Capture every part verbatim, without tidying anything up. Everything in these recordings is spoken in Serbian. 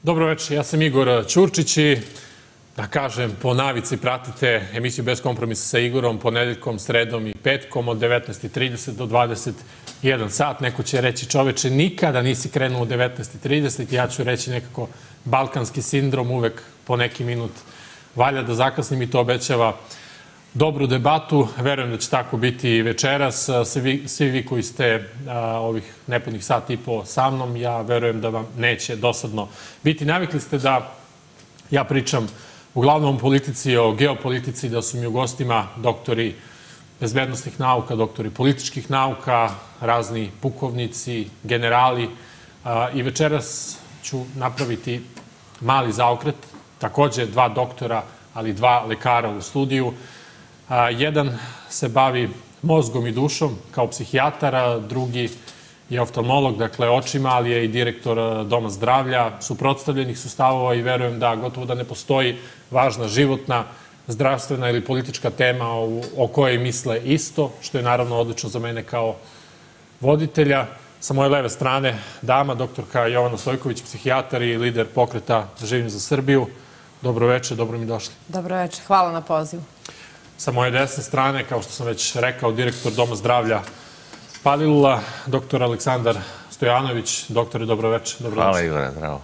Dobro večer, ja sam Igor Ćurčić i da kažem, po navici pratite emisiju Bez kompromisa sa Igorom ponedeljkom, sredom i petkom od devetnaest i trideset do dvadeset jedan sat. Neko će reći, čoveče, nikada nisi krenuo u devetnaest i trideset. Ja ću reći nekako balkanski sindrom, uvek po neki minut valja da zakasnim i to obećava dobru debatu. Verujem da će tako biti i večeras. Svi, svi vi koji ste a, ovih nepunih sat i po sa mnom, ja verujem da vam neće dosadno biti. Navikli ste da ja pričam uglavnom o politici, o geopolitici, da su mi u gostima doktori bezbednostnih nauka, doktori političkih nauka, razni pukovnici, generali. A, I večeras ću napraviti mali zaokret, takođe dva doktora, ali dva lekara u studiju. A, jedan se bavi mozgom i dušom kao psihijatar, a drugi je oftalmolog, dakle očima, ali je i direktor Doma zdravlja, suprotstavljenih su stavova i verujem da gotovo da ne postoji važna životna, zdravstvena ili politička tema o, o kojoj misle isto, što je naravno odlično za mene kao voditelja. Sa moje leve strane dama, doktorka Jovana Stojković, psihijatar i lider pokreta Živim za Srbiju. Dobro večer, dobro mi došli. Dobro večer, hvala na pozivu. Sa moje desne strane, kao što sam već rekao, direktor Doma zdravlja Palilula, doktor Aleksandar Stojanović. Doktore, dobro večer. Hvala Igore, zdravo.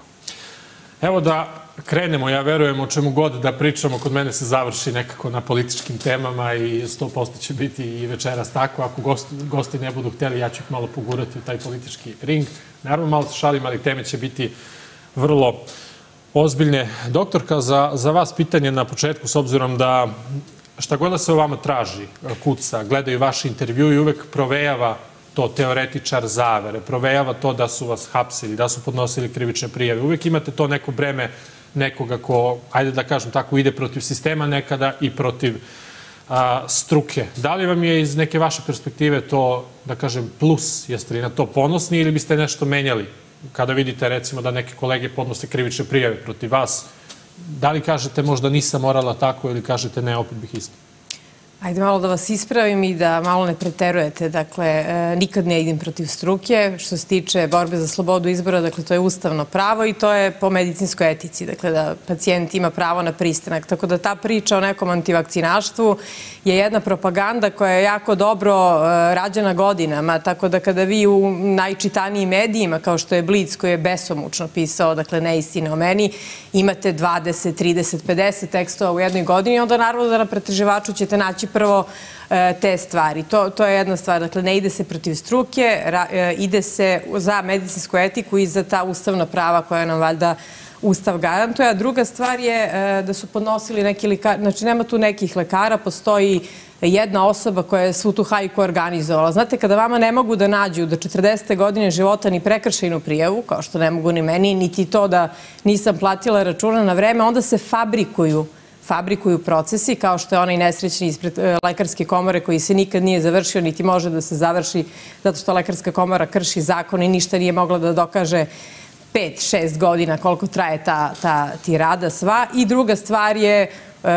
Evo da krenemo, ja verujem o čemu god da pričamo, kod mene se završi nekako na političkim temama i sto posto će biti i večeras tako. Ako gosti, gosti ne budu hteli, ja ću ih malo pogurati u taj politički ring. Naravno, malo se šalim, ali teme će biti vrlo ozbiljne. Doktorka, za, za vas pitanje na početku, s obzirom da šta god da se o vama traži, kuca, gledaju vaši intervju i uvek provejava to teoretičar zavere, provejava to da su vas hapsili, da su podnosili krivične prijave. Uvek imate to neko breme nekoga ko, ajde da kažem tako, ide protiv sistema nekada i protiv a, struke. Da li vam je iz neke vaše perspektive to, da kažem, plus? Jeste li na to ponosni ili biste nešto menjali? Kada vidite, recimo, da neke kolege podnose krivične prijave protiv vas, da li kažete možda nisam morala tako ili kažete ne, opet bih isto? Ajde malo da vas ispravim i da malo ne preterujete. Dakle, nikad ne idem protiv struke. Što se tiče borbe za slobodu izbora, dakle, to je ustavno pravo i to je po medicinskoj etici. Dakle, da pacijent ima pravo na pristanak. Tako da ta priča o nekom antivakcinaštvu je jedna propaganda koja je jako dobro rađena godinama. Tako da kada vi u najčitanijim medijima, kao što je Blic, koji je besomučno pisao, dakle, neistine o meni, imate dvadeset, trideset, pedeset tekstova u jednoj godini, onda naravno da na pretraživaču ćete naći prvo te stvari. To, to je jedna stvar. Dakle, ne ide se protiv struke, ra, ide se za medicinsku etiku i za ta ustavna prava koja nam valjda Ustav garantuje. A druga stvar je da su podnosili neki lekari, znači nema tu nekih lekara, postoji jedna osoba koja je svu tu hajku organizovala. Znate, kada vama ne mogu da nađu do četrdesete godine života ni prekršajnu prijavu, kao što ne mogu ni meni, niti to da nisam platila računa na vreme, onda se fabrikuju fabrikuju procesi, kao što je onaj nesrećni ispred Lekarske komore koji se nikad nije završio, niti može da se završi, zato što Lekarska komora krši zakon i ništa nije mogla da dokaže pet, šest godina koliko traje ta, ta tirada sva. I druga stvar je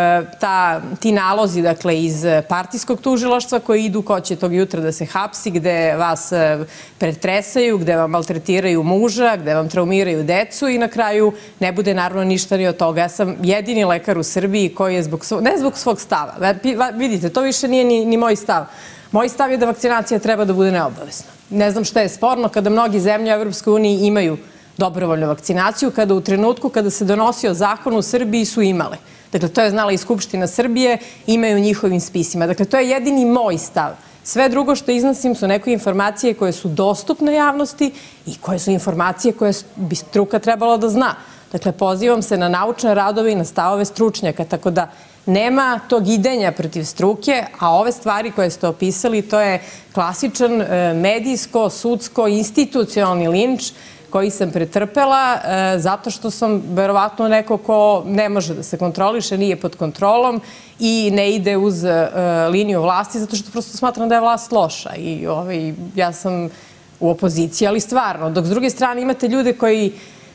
ta, ti nalozi, dakle, iz partijskog tužilaštva koji idu ko će tog jutra da se hapsi, gde vas pretresaju, gde vam maltretiraju muža, gde vam traumiraju decu i na kraju ne bude naravno ništa ni od toga. Ja sam jedini lekar u Srbiji koji je zbog svog, ne zbog svog stava, vidite, to više nije ni, ni moj stav. Moj stav je da vakcinacija treba da bude neobavezna. Ne znam šta je sporno kada mnogi zemlje u Evropskoj uniji imaju dobrovoljnu vakcinaciju, kada u trenutku kada se donosio zakon u Srbiji su imale. Dakle, to je znala i Skupština Srbije, imaju u njihovim spisima. Dakle, to je jedini moj stav. Sve drugo što iznosim su neke informacije koje su dostupne javnosti i koje su informacije koje bi struka trebala da zna. Dakle, pozivam se na naučne radove i na stavove stručnjaka, tako da nema tog idenja protiv struke, a ove stvari koje ste opisali, to je klasičan medijsko, sudsko, institucionalni linč koji sam pretrpela zato što sam verovatno neko ko ne može da se kontroliše, nije pod kontrolom i ne ide uz liniju vlasti zato što prosto smatram da je vlast loša i ovaj, ja sam u opoziciji, ali stvarno. Dok s druge strane imate ljude koji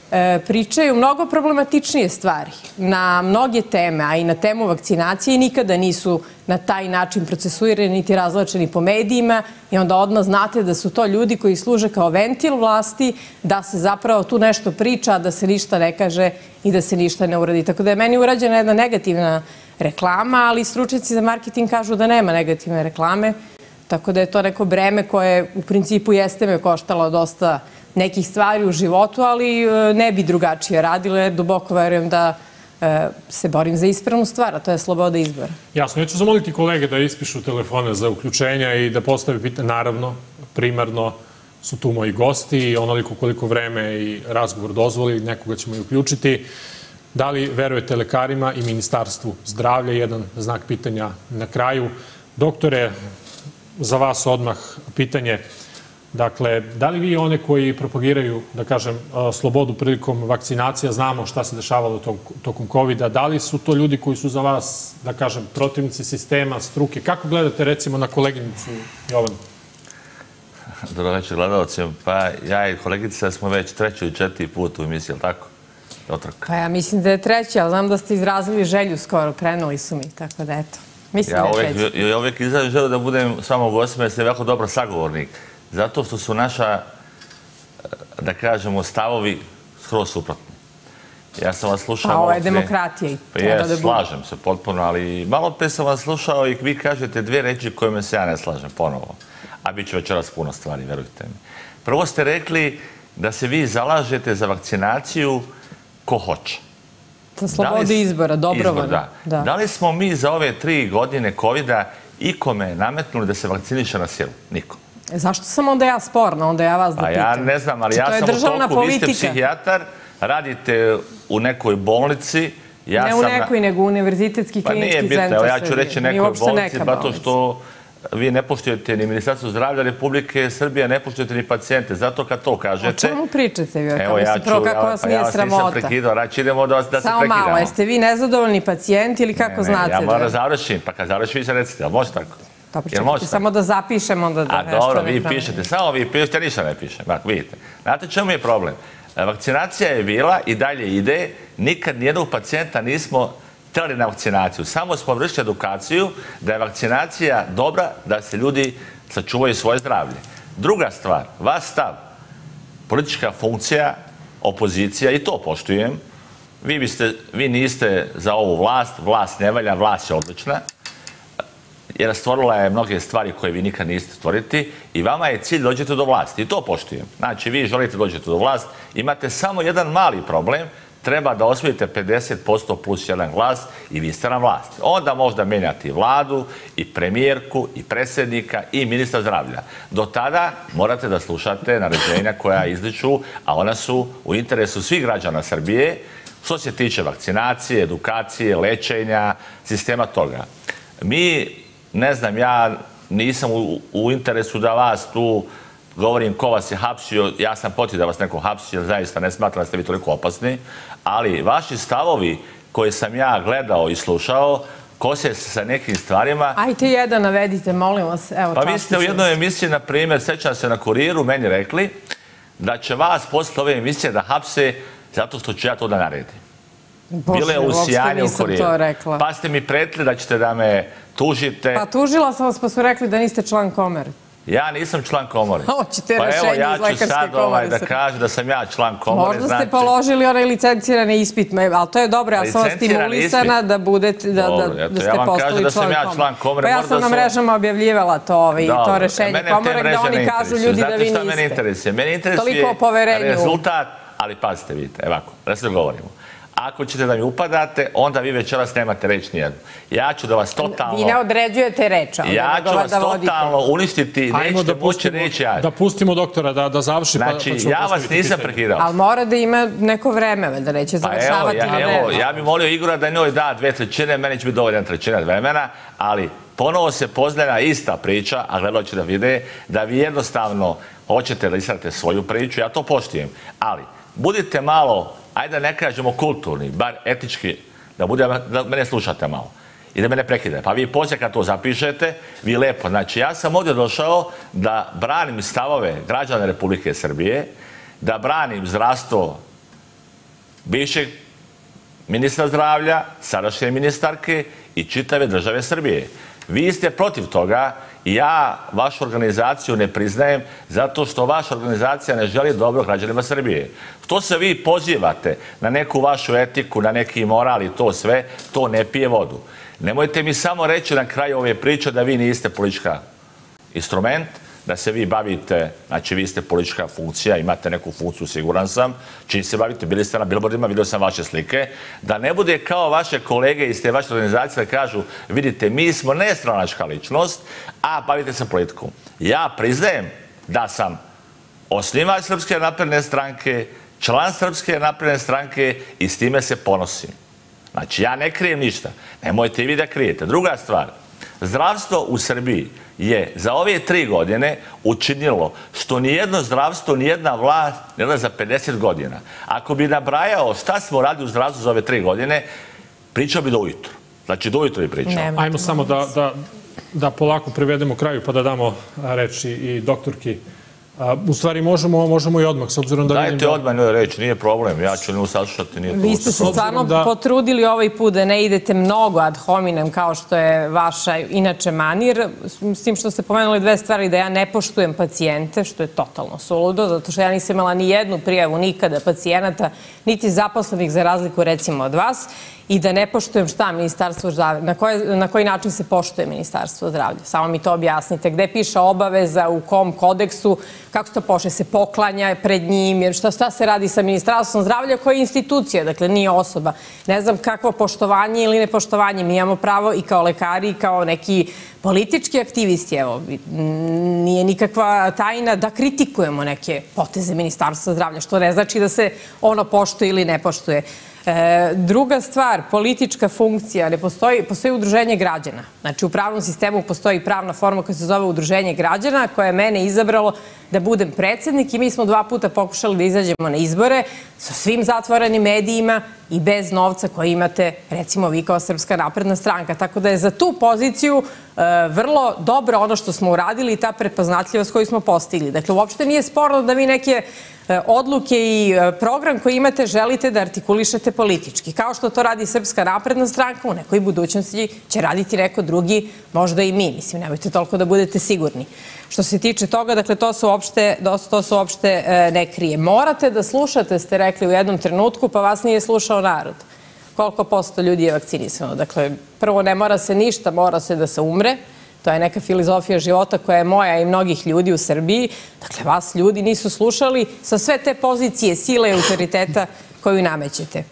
pričaju mnogo problematičnije stvari na mnoge teme, a i na temu vakcinacije nikada nisu na taj način procesuirani niti razvlačeni po medijima i onda odmah znate da su to ljudi koji služe kao ventil vlasti, da se zapravo tu nešto priča, da se ništa ne kaže i da se ništa ne uradi. Tako da je meni urađena jedna negativna reklama, ali stručnjaci za marketing kažu da nema negativne reklame, tako da je to neko breme koje u principu jeste me koštalo dosta nekih stvari u životu, ali ne bi drugačije radila, jer duboko verujem da se borim za ispravnu stvar, a to je sloboda izbora. Jasno, ja ću zamoliti kolege da ispišu telefone za uključenja i da postave pitanje. Naravno, primarno su tu moji gosti i onoliko koliko vreme i razgovor dozvoli, nekoga ćemo i uključiti. Da li verujete lekarima i Ministarstvu zdravlja? Jedan znak pitanja na kraju. Doktore, za vas odmah pitanje. Dakle, da li vi one koji propagiraju, da kažem, slobodu prilikom vakcinacija, znamo šta se dešavalo tokom kovida, da li su to ljudi koji su za vas, da kažem, protivnici sistema, struke? Kako gledate, recimo, na koleginicu Jovanu? Dobro večer, gledalci. Pa ja i kolegica smo već treći ili četiri put u emisiji, ali tako? Pa ja mislim da je treći, ali znam da ste izrazili želju skoro, krenuli su mi, tako da eto. Mislim da je treći. Ja uvijek izrazim želju da budem s vama u gostima, jer ste jako dobar sagovornik. Zato što su naša, da kažemo, stavovi skroz suprotni. Ja sam vas slušao... Pa ovo je demokratija i treba da bude. Slažem se potpuno, ali malo pre sam vas slušao i vi kažete dvije reči kojima se ja ne slažem ponovo. A bit će večeras puno stvari, verujte mi. Prvo ste rekli da se vi zalažete za vakcinaciju ko hoće. Za slobodu izbora, dobrovoljno. Da li smo mi za ove tri godine kovida ikome nametnuli da se vakciniše na silu? Niko. Zašto sam onda ja sporna? Onda ja vas da pitam. Pa ja ne znam, ali ja sam u toku, vi ste psihijatar, radite u nekoj bolnici. Ne u nekoj, nego u univerzitetski klinički centar. Pa nije bitno, ja ću reći nekoj bolnici, zato što vi ne poštujete ni Ministarstvo zdravlja Republike Srbije, ne poštujete ni pacijente. Zato kad to kažete... O čemu pričate vi? Evo ja ću, pa ja vas nisam prekidao, rači idemo da se prekidamo. Samo malo, jeste vi nezadovoljni pacijenti ili kako znate? Ja moram da završim, pa kad završim vi se recite, ali može tako? Dobro, čekajte, samo da zapišem onda da nešto ne pravimo. A dobro, vi pišete, samo vi pišete, ništa ne pišem, bak, vidite. Znate čemu je problem? Vakcinacija je bila i dalje ide, nikad nijednog pacijenta nismo htjeli na vakcinaciju. Samo smo vršili edukaciju da je vakcinacija dobra, da se ljudi sačuvaju svoje zdravlje. Druga stvar, vaš stav, politička funkcija, opozicija, i to poštujem, vi, biste, vi niste za ovu vlast, vlast ne valja, vlast je odlična, jer stvorila je mnoge stvari koje vi nikad niste stvoriti i vama je cilj dođete do vlasti. I to poštujem. Znači, vi želite dođete do vlasti, imate samo jedan mali problem, treba da osvojite pedeset posto plus jedan glas i vi ste na vlasti. Onda možda menjati vladu, i premijerku, i predsjednika, i ministra zdravlja. Do tada morate da slušate naređenja koja izliču, a ona su u interesu svih građana Srbije, što se tiče vakcinacije, edukacije, lečenja, sistema toga. Mi, ne znam, ja nisam u, u interesu da vas tu govorim ko vas je hapsio, ja sam protiv da vas neko hapsi, jer zaista ne smatram da ste vi toliko opasni, ali vaši stavovi koje sam ja gledao i slušao, kose se sa nekim stvarima... Ajte jedan navedite, molim vas. Evo, pa vi ste u jednoj emisiji, na primjer, sećam se na Kuriru, meni rekli da će vas posle ove emisije da hapse zato što ću ja to da naredim. Bile u sijanju u Kuriru. Pa ste mi pretili da ćete da me tužite. Pa tužila sam vas pa su rekli da niste član komore. Ja nisam član komore. Hoćete pa rešenje evo, ja iz lekarske komore. ću sad ovaj da kažem da sam ja član komore. Možda znači... ste položili onaj licencirani ispit, ali to je dobro, ja sam vas stimulisana da budete, da, dobro, da, eto, da ste ja postali da član ja komore. Član komore. Pa ja sam na mrežama objavljivala to, ovaj, to rešenje komore, gde oni kažu ljudi da vi niste. Mene interesuje? Mene interesuje rezultat, ali pazite, vidite, evako, da se dogovorimo. Ako ćete da mi upadate, onda vi večeras nemate reč nijednu. Ja ću da vas totalno... Vi ne određujete reč, ali ja ću vas totalno uništiti, nećete moći reći ja. Da pustimo doktora da, da završi. Znači, pa, pa ja vas nisam prekidao. Ali mora da ima neko vreme, da neće završavati pa na vreme. Evo, ja bih molio Igora da njoj da dve trećine, meni će biti dovoljna trećina vremena, ali ponovo se poznaje ista priča, a gledalo će da vide da vi jednostavno hoćete da isradite svoju priču, ja to poštujem. Ali, budite malo... Ajde da ne kažemo kulturni, bar etički, da, bude, da mene slušate malo i da me ne prekidate. Pa vi poslije kad to zapišete, vi lepo. Znači, ja sam ovdje došao da branim stavove građana Republike Srbije, da branim zdravstvo bivšeg ministra zdravlja, sadašnje ministarke i čitave države Srbije. Vi ste protiv toga i ja vašu organizaciju ne priznajem zato što vaša organizacija ne želi dobro građanima Srbije. To se vi pozivate na neku vašu etiku, na neki moral i to sve, to ne pije vodu. Nemojte mi samo reći na kraju ove priče da vi niste politička instrument, da se vi bavite, znači vi ste politička funkcija, imate neku funkciju, siguran sam, čim se bavite, bili ste na billboardima, vidio sam vaše slike, da ne bude kao vaše kolege iz te vaše organizacije da kažu, vidite, mi smo nestranačka ličnost, a bavite se politikom. Ja priznajem da sam osnivač Srpske napredne stranke, član Srpske napredne stranke i s time se ponosim. Znači, ja ne krijem ništa. Nemojte i vi da krijete. Druga stvar, zdravstvo u Srbiji je za ove tri godine učinilo što nijedno zdravstvo, nijedna vlast ne da za pedeset godina. Ako bi nabrajao šta smo radili u zdravstvu za ove tri godine, pričao bi do ujutru. Znači, do ujutru bi pričao. Ajmo samo da, da, da polako privedemo kraju pa da damo reči i doktorki. U stvari možemo, možemo i odmah, s obzirom da... Dajte odmah ne reći, nije problem, ja ću ne saslušati, nije to... Vi ste se stvarno da... potrudili ovaj put da ne idete mnogo ad hominem kao što je vaša inače manir, s tim što ste pomenuli dve stvari, da ja ne poštujem pacijente, što je totalno suludo, zato što ja nisam imala ni jednu prijavu nikada pacijenata, niti zaposlenih za razliku recimo od vas, i da ne poštujem šta Ministarstvo zdravlja, na, koje, na koji način se poštuje Ministarstvo zdravlja. Samo mi to objasnite. Gde piše obaveza, u kom kodeksu, kako se to poštuje, se poklanja pred njim, jer šta, šta se radi sa Ministarstvom zdravlja koja je institucija, dakle nije osoba. Ne znam kakvo poštovanje ili nepoštovanje. Mi imamo pravo i kao lekari i kao neki politički aktivisti, evo, nije nikakva tajna da kritikujemo neke poteze Ministarstva zdravlja, što ne znači da se ono poštuje ili ne poštuje. E, druga stvar, politička funkcija, ne postoji, postoji udruženje građana. Znači u pravnom sistemu postoji pravna forma koja se zove udruženje građana, koja je mene izabralo da budem predsjednik i mi smo dva puta pokušali da izađemo na izbore sa svim zatvorenim medijima i bez novca koji imate, recimo vi kao Srpska napredna stranka. Tako da je za tu poziciju e, vrlo dobro ono što smo uradili i ta prepoznatljivost koju smo postigli. Dakle, uopšte nije sporno da vi neke e, odluke i e, program koji imate želite da artikulišete politički. Kao što to radi Srpska napredna stranka, u nekoj budućnosti će raditi neko drugi, možda i mi. Mislim, nemojte toliko da budete sigurni. Što se tiče toga, dakle, to se uopšte, to se uopšte e, ne krije. Morate da slušate, ste rekli u jednom trenutku, pa vas nije slušao narod. Koliko posto ljudi je vakcinisano? Dakle, prvo ne mora se ništa, mora se da se umre. To je neka filozofija života koja je moja i mnogih ljudi u Srbiji. Dakle, vas ljudi nisu slušali sa sve te pozicije, sile i autoriteta koju namećete.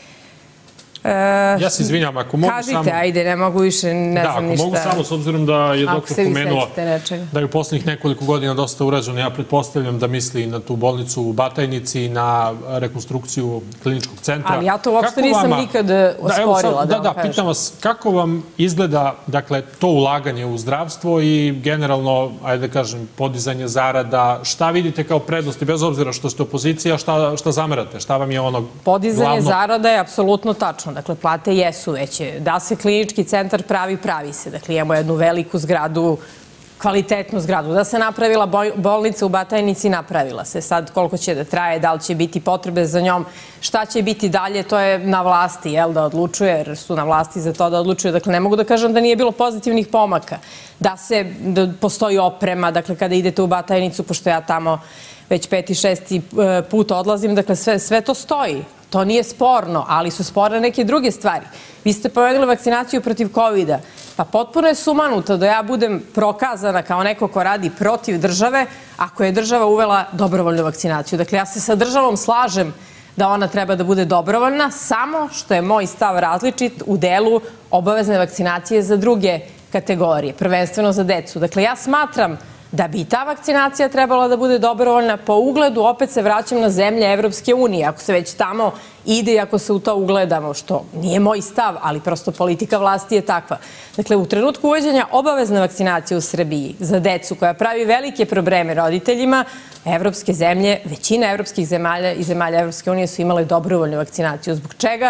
Ja se izvinjam, ako mogu samo... Kažite, ajde, ne mogu više, ne znam ništa. Da, ako mogu samo, s obzirom da je doktor pomenuo da je u poslednjih nekoliko godina dosta urađeno, ja pretpostavljam da misli na tu bolnicu u Batajnici, na rekonstrukciju kliničkog centra. Ali ja to uopšte nisam nikad osporila, da vam kažem. Da, pitam vas, kako vam izgleda, dakle, to ulaganje u zdravstvo i generalno, ajde da kažem, podizanje zarada, šta vidite kao prednosti, bez obzira što ste opozicija, šta zamerate, šta vam je ono glavno? Podizanje zarada je apsolutno tačno. Dakle, plate jesu veće. Da se klinički centar pravi, pravi se. Dakle, imamo jednu veliku zgradu, kvalitetnu zgradu. Da se napravila bolnica u Batajnici, napravila se. Sad koliko će da traje, da li će biti potrebe za njom, šta će biti dalje, to je na vlasti, jel, da odlučuje, jer su na vlasti za to da odlučuju. Dakle, ne mogu da kažem da nije bilo pozitivnih pomaka. Da se, da postoji oprema, dakle, kada idete u Batajnicu, pošto ja tamo već peti, šesti put odlazim, dakle, sve, sve to stoji. To nije sporno, ali su sporne neke druge stvari. Vi ste povedali vakcinaciju protiv kovida. Pa potpuno je sumanuto da ja budem prokazana kao neko ko radi protiv države ako je država uvela dobrovoljnu vakcinaciju. Dakle, ja se sa državom slažem da ona treba da bude dobrovoljna, samo što je moj stav različit u delu obavezne vakcinacije za druge kategorije, prvenstveno za decu. Dakle, ja smatram da bi ta vakcinacija trebala da bude dobrovoljna po ugledu, opet se vraćam na zemlje Evropske unije. Ako se već tamo ide i ako se u to ugledamo, što nije moj stav, ali prosto politika vlasti je takva. Dakle, u trenutku uvođenja obavezne vakcinacije u Srbiji za decu koja pravi velike probleme roditeljima, evropske zemlje, većina evropskih zemalja i zemalja Evropske unije su imale dobrovoljnu vakcinaciju. Zbog čega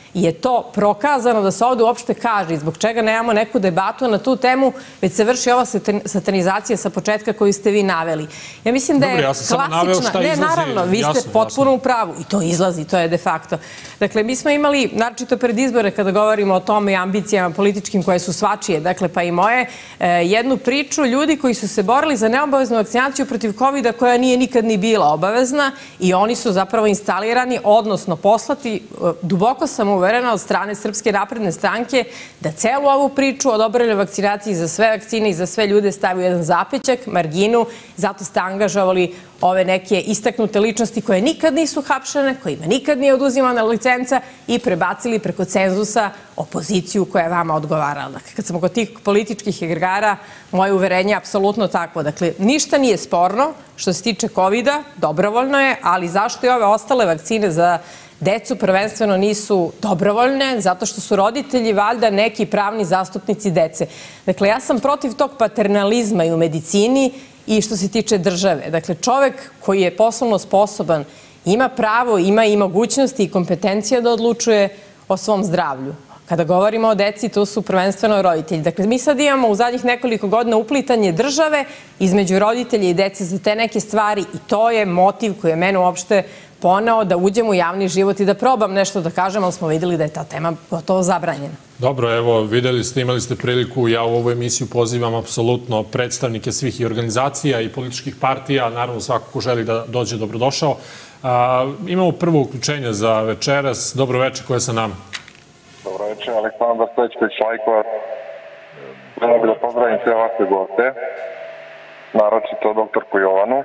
je to prokazano da se ovde uopšte kaže i zbog čega nemamo neku debatu na tu temu, već se vrši ova satanizacija sa početka koju ste vi naveli. Ja mislim da je klasična... Ne, naravno, vi ste potpuno u pravu i to izlazi, to je de facto. Dakle, mi smo imali, naročito pred izbore, kada govorimo o tome i ambicijama političkim koje su svačije, dakle, pa i moje, jednu priču ljudi koji su se borili za neobaveznu vakcinaciju protiv kovida koja nije nikad ni bila obavezna i oni su zapravo instalirani, odnosno poslati, duboko sam uverena od strane Srpske napredne stranke, da celu ovu priču o dobrovoljnoj vakcinaciji za sve vakcine i za sve ljude stavi u jedan zapećak, marginu, zato ste angažovali ove neke istaknute ličnosti koje nikad nisu hapšene, kojima nikad nije oduzimana licenca i prebacili preko cenzusa opoziciju koja je vama odgovarala. Dakle, kad smo kod tih političkih igara, moje uverenje je apsolutno takvo. Dakle, ništa nije sporno što se tiče kovida, dobrovoljno je, ali zašto i ove ostale vakcine za decu prvenstveno nisu dobrovoljne? Zato što su roditelji valjda neki pravni zastupnici dece. Dakle, ja sam protiv tog paternalizma i u medicini i što se tiče države. Dakle, čovek koji je poslovno sposoban ima pravo, ima i mogućnosti i kompetencija da odlučuje o svom zdravlju. Kada govorimo o deci, to su prvenstveno roditelji. Dakle, mi sad imamo u zadnjih nekoliko godina uplitanje države između roditelja i dece za te neke stvari i to je motiv koji je mene uopšte poneo da uđem u javni život i da probam nešto da kažem, ali smo videli da je ta tema gotovo zabranjena. Dobro, evo, videli ste, imali ste priliku, ja u ovu emisiju pozivam apsolutno predstavnike svih i organizacija i političkih partija, naravno svako ko želi da dođe dobrodošao. Imamo prvo uključenje za večeras. Dobro večer, ko je sa nama? Dobro večer, Aleksandar Stojićković-Lajkovac. Želim da pozdravim sve vaše goste, naročito doktorku Jovanu.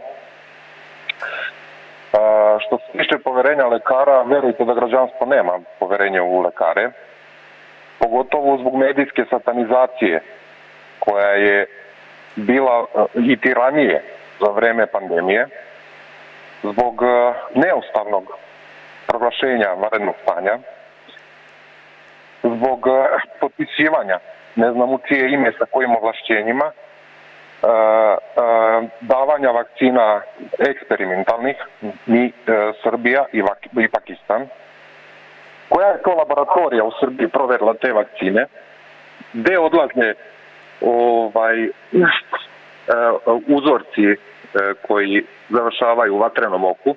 Što se tiče poverenja lekara, verujte da građanstvo nema poverenje u lekare, pogotovo zbog medijske satanizacije koja je bila i tiranije za vreme pandemije, zbog neustavnog proglašenja vanrednog stanja, zbog potpisivanja, ne znam u čije ime sa kojim ovlašćenjima, davanja vakcina eksperimentalnih, mi, Srbija i Pakistan. Koja je to laboratorija u Srbiji proverila te vakcine? Gde odlaze ovaj, uzorci koji završavaju u vatrenom oku?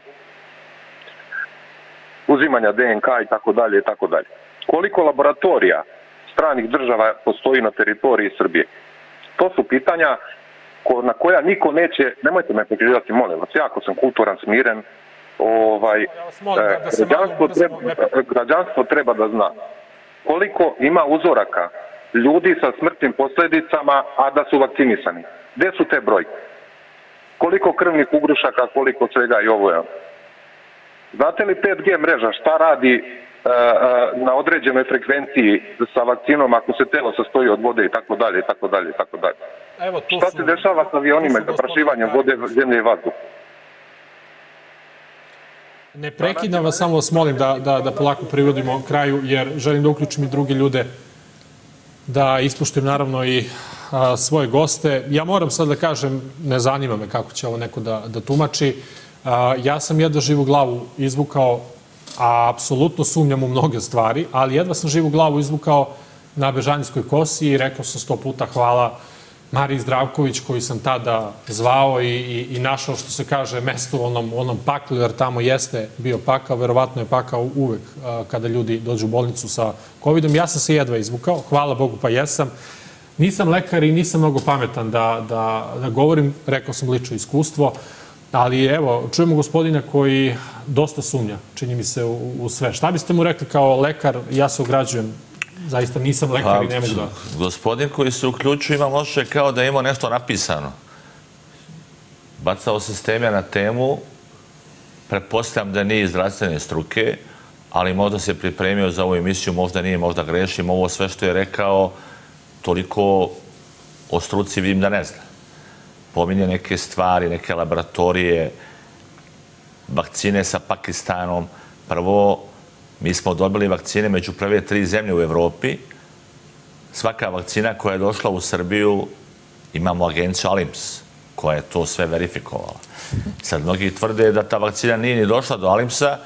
Uzimanja D N K i tako dalje i tako dalje. Koliko laboratorija stranih država postoji na teritoriji Srbije? To su pitanja na koja niko neće, nemojte me prekidati, molim vas, jako sam kulturan, smiren, ovaj, građanstvo, treba, građanstvo treba da zna koliko ima uzoraka ljudi sa smrtnim posljedicama, a da su vakcinisani. Gde su te brojke? Koliko krvnih ugrušaka, koliko svega i ovo je. Znate li pet G mreža šta radi na određenoj frekvenciji sa vakcinom ako se telo sastoji od vode i tako dalje i tako dalje i tako dalje? Šta se dešava s avionima i zaprašivanjem vode, zemlje i vazduha? Ne prekidam vas, samo vas molim da, da, da polako privodimo kraju, jer želim da uključim i druge ljude, da ispuštim naravno i a, svoje goste. Ja moram sad da kažem, ne zanima me kako će ovo neko da, da tumači. A, ja sam jedva živu glavu izvukao, a apsolutno sumnjam u mnoge stvari, ali jedva sam živu glavu izvukao na Bežanijskoj kosi i rekao sam sto puta hvala Mariji Zdravković, koju sam tada zvao i, i, i našao, što se kaže, mesto u onom, onom paklu, jer tamo jeste bio pakao, verovatno je pakao uvek a, kada ljudi dođu u bolnicu sa kovidom. Ja sam se jedva izvukao, hvala Bogu pa jesam. Nisam lekar i nisam mnogo pametan da, da, da govorim, rekao sam lično iskustvo, ali evo, čujemo gospodina koji dosta sumnja, čini mi se, u, u sve. Šta biste mu rekli kao lekar? Ja se ograđujem. Zaista nisam lekar i ne mogu da... Gospodin koji se uključuje ima loše kao da ima nešto napisano. Bacao se s teme na temu, pretpostavljam da nije iz zdravstvene struke, ali možda se pripremio za ovu emisiju, možda nije, možda grešim. Ovo sve što je rekao, toliko o struci vidim da ne zna. Pominje neke stvari, neke laboratorije, vakcine sa Pakistanom. Prvo, mi smo dobili vakcine među prve tri zemlje u Evropi. Svaka vakcina koja je došla u Srbiju, imamo agenciju Alims, koja je to sve verifikovala. Sad, mnogi tvrde da ta vakcina nije ni došla do Alimsa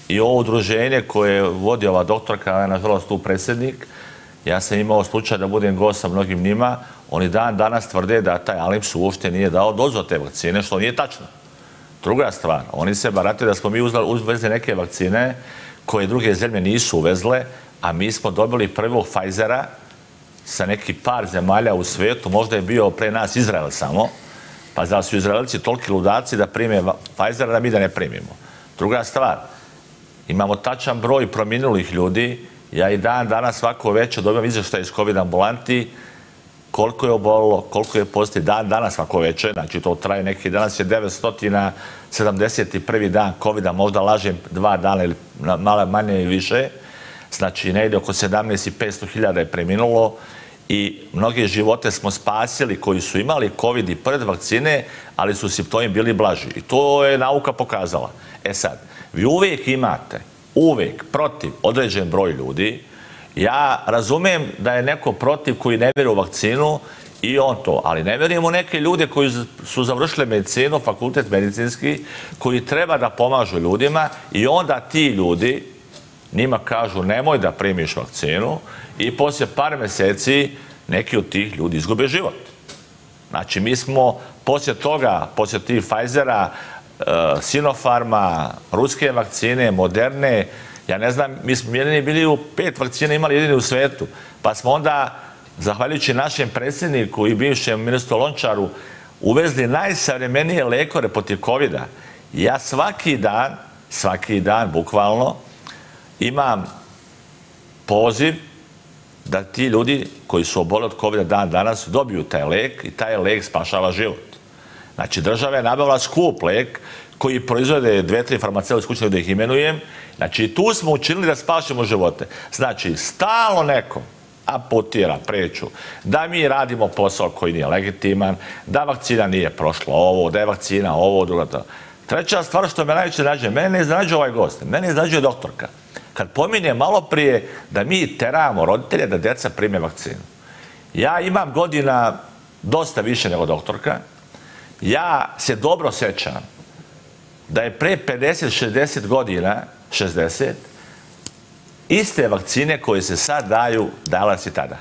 i ovo udruženje koje vodi ova doktorka, nažalost tu predsjednik, ja sam imao slučaj da budem gost sa mnogim njima, oni dan danas tvrde da taj Alims uopšte nije dao dozu te vakcine, što nije tačno. Druga stvar, oni se barataju da smo mi uvezli neke vakcine koje druge zemlje nisu uvezle, a mi smo dobili prvog Pfizera sa neki par zemalja u svijetu, možda je bio pre nas Izrael samo, pa da su Izraelci toliki ludaci da prime Pfizera, da mi da ne primimo. Druga stvar, imamo tačan broj prominulih ljudi, ja i dan danas svako večer dobijam izvještaj iz COVID ambulanti, koliko je obolilo, koliko je pozitiv, dan danas svako večer, znači to traje neki, danas je devetsto sedamdeset prvi dan COVID-a, možda lažem dva dana ili malo manje i više, znači ne ide oko sedamnaest i petsto hiljada je preminulo i mnoge živote smo spasili koji su imali COVID i pred vakcine, ali su simptomi bili blaži i to je nauka pokazala. E sad, vi uvijek imate, uvijek protiv određen broj ljudi. Ja razumijem da je neko protiv koji ne vjeruje u vakcinu i on to, ali ne vjerujem u neke ljude koji su završili medicinu, fakultet medicinski, koji treba da pomažu ljudima i onda ti ljudi njima kažu nemoj da primiš vakcinu i poslije par mjeseci neki od tih ljudi izgube život. Znači mi smo poslije toga, poslije tih Pfizera, Sinopharma, ruske vakcine, moderne, ja ne znam, mi smo jedini bili u pet vakcina imali jedini u svetu, pa smo onda, zahvaljujući našem predsjedniku i bivšem ministru Lončaru, uvezli najsavremenije lekove protiv COVID-a. Ja svaki dan, svaki dan, bukvalno, imam poziv da ti ljudi koji su obolili od COVID-a dan danas dobiju taj lek i taj lek spašava život. Znači, država je nabavila skup lek koji proizvode dve, tri farmaceutske kuće da ih imenujem. Znači, tu smo učinili da spašimo živote. Znači, stalno neko apotira preču da mi radimo posao koji nije legitiman, da vakcina nije prošla ovo, da je vakcina ovo, drugo to. Treća stvar što me najviše iznenađuje, mene ne iznenađuje ovaj gost, mene iznenađuje doktorka. Kad pominje malo prije da mi teramo roditelje da djeca prime vakcinu. Ja imam godina dosta više nego doktorka. Ja se dobro sjećam da je pre pedeset šezdeset godina, šezdeset, iste vakcine koje se sad daju, dala si tada.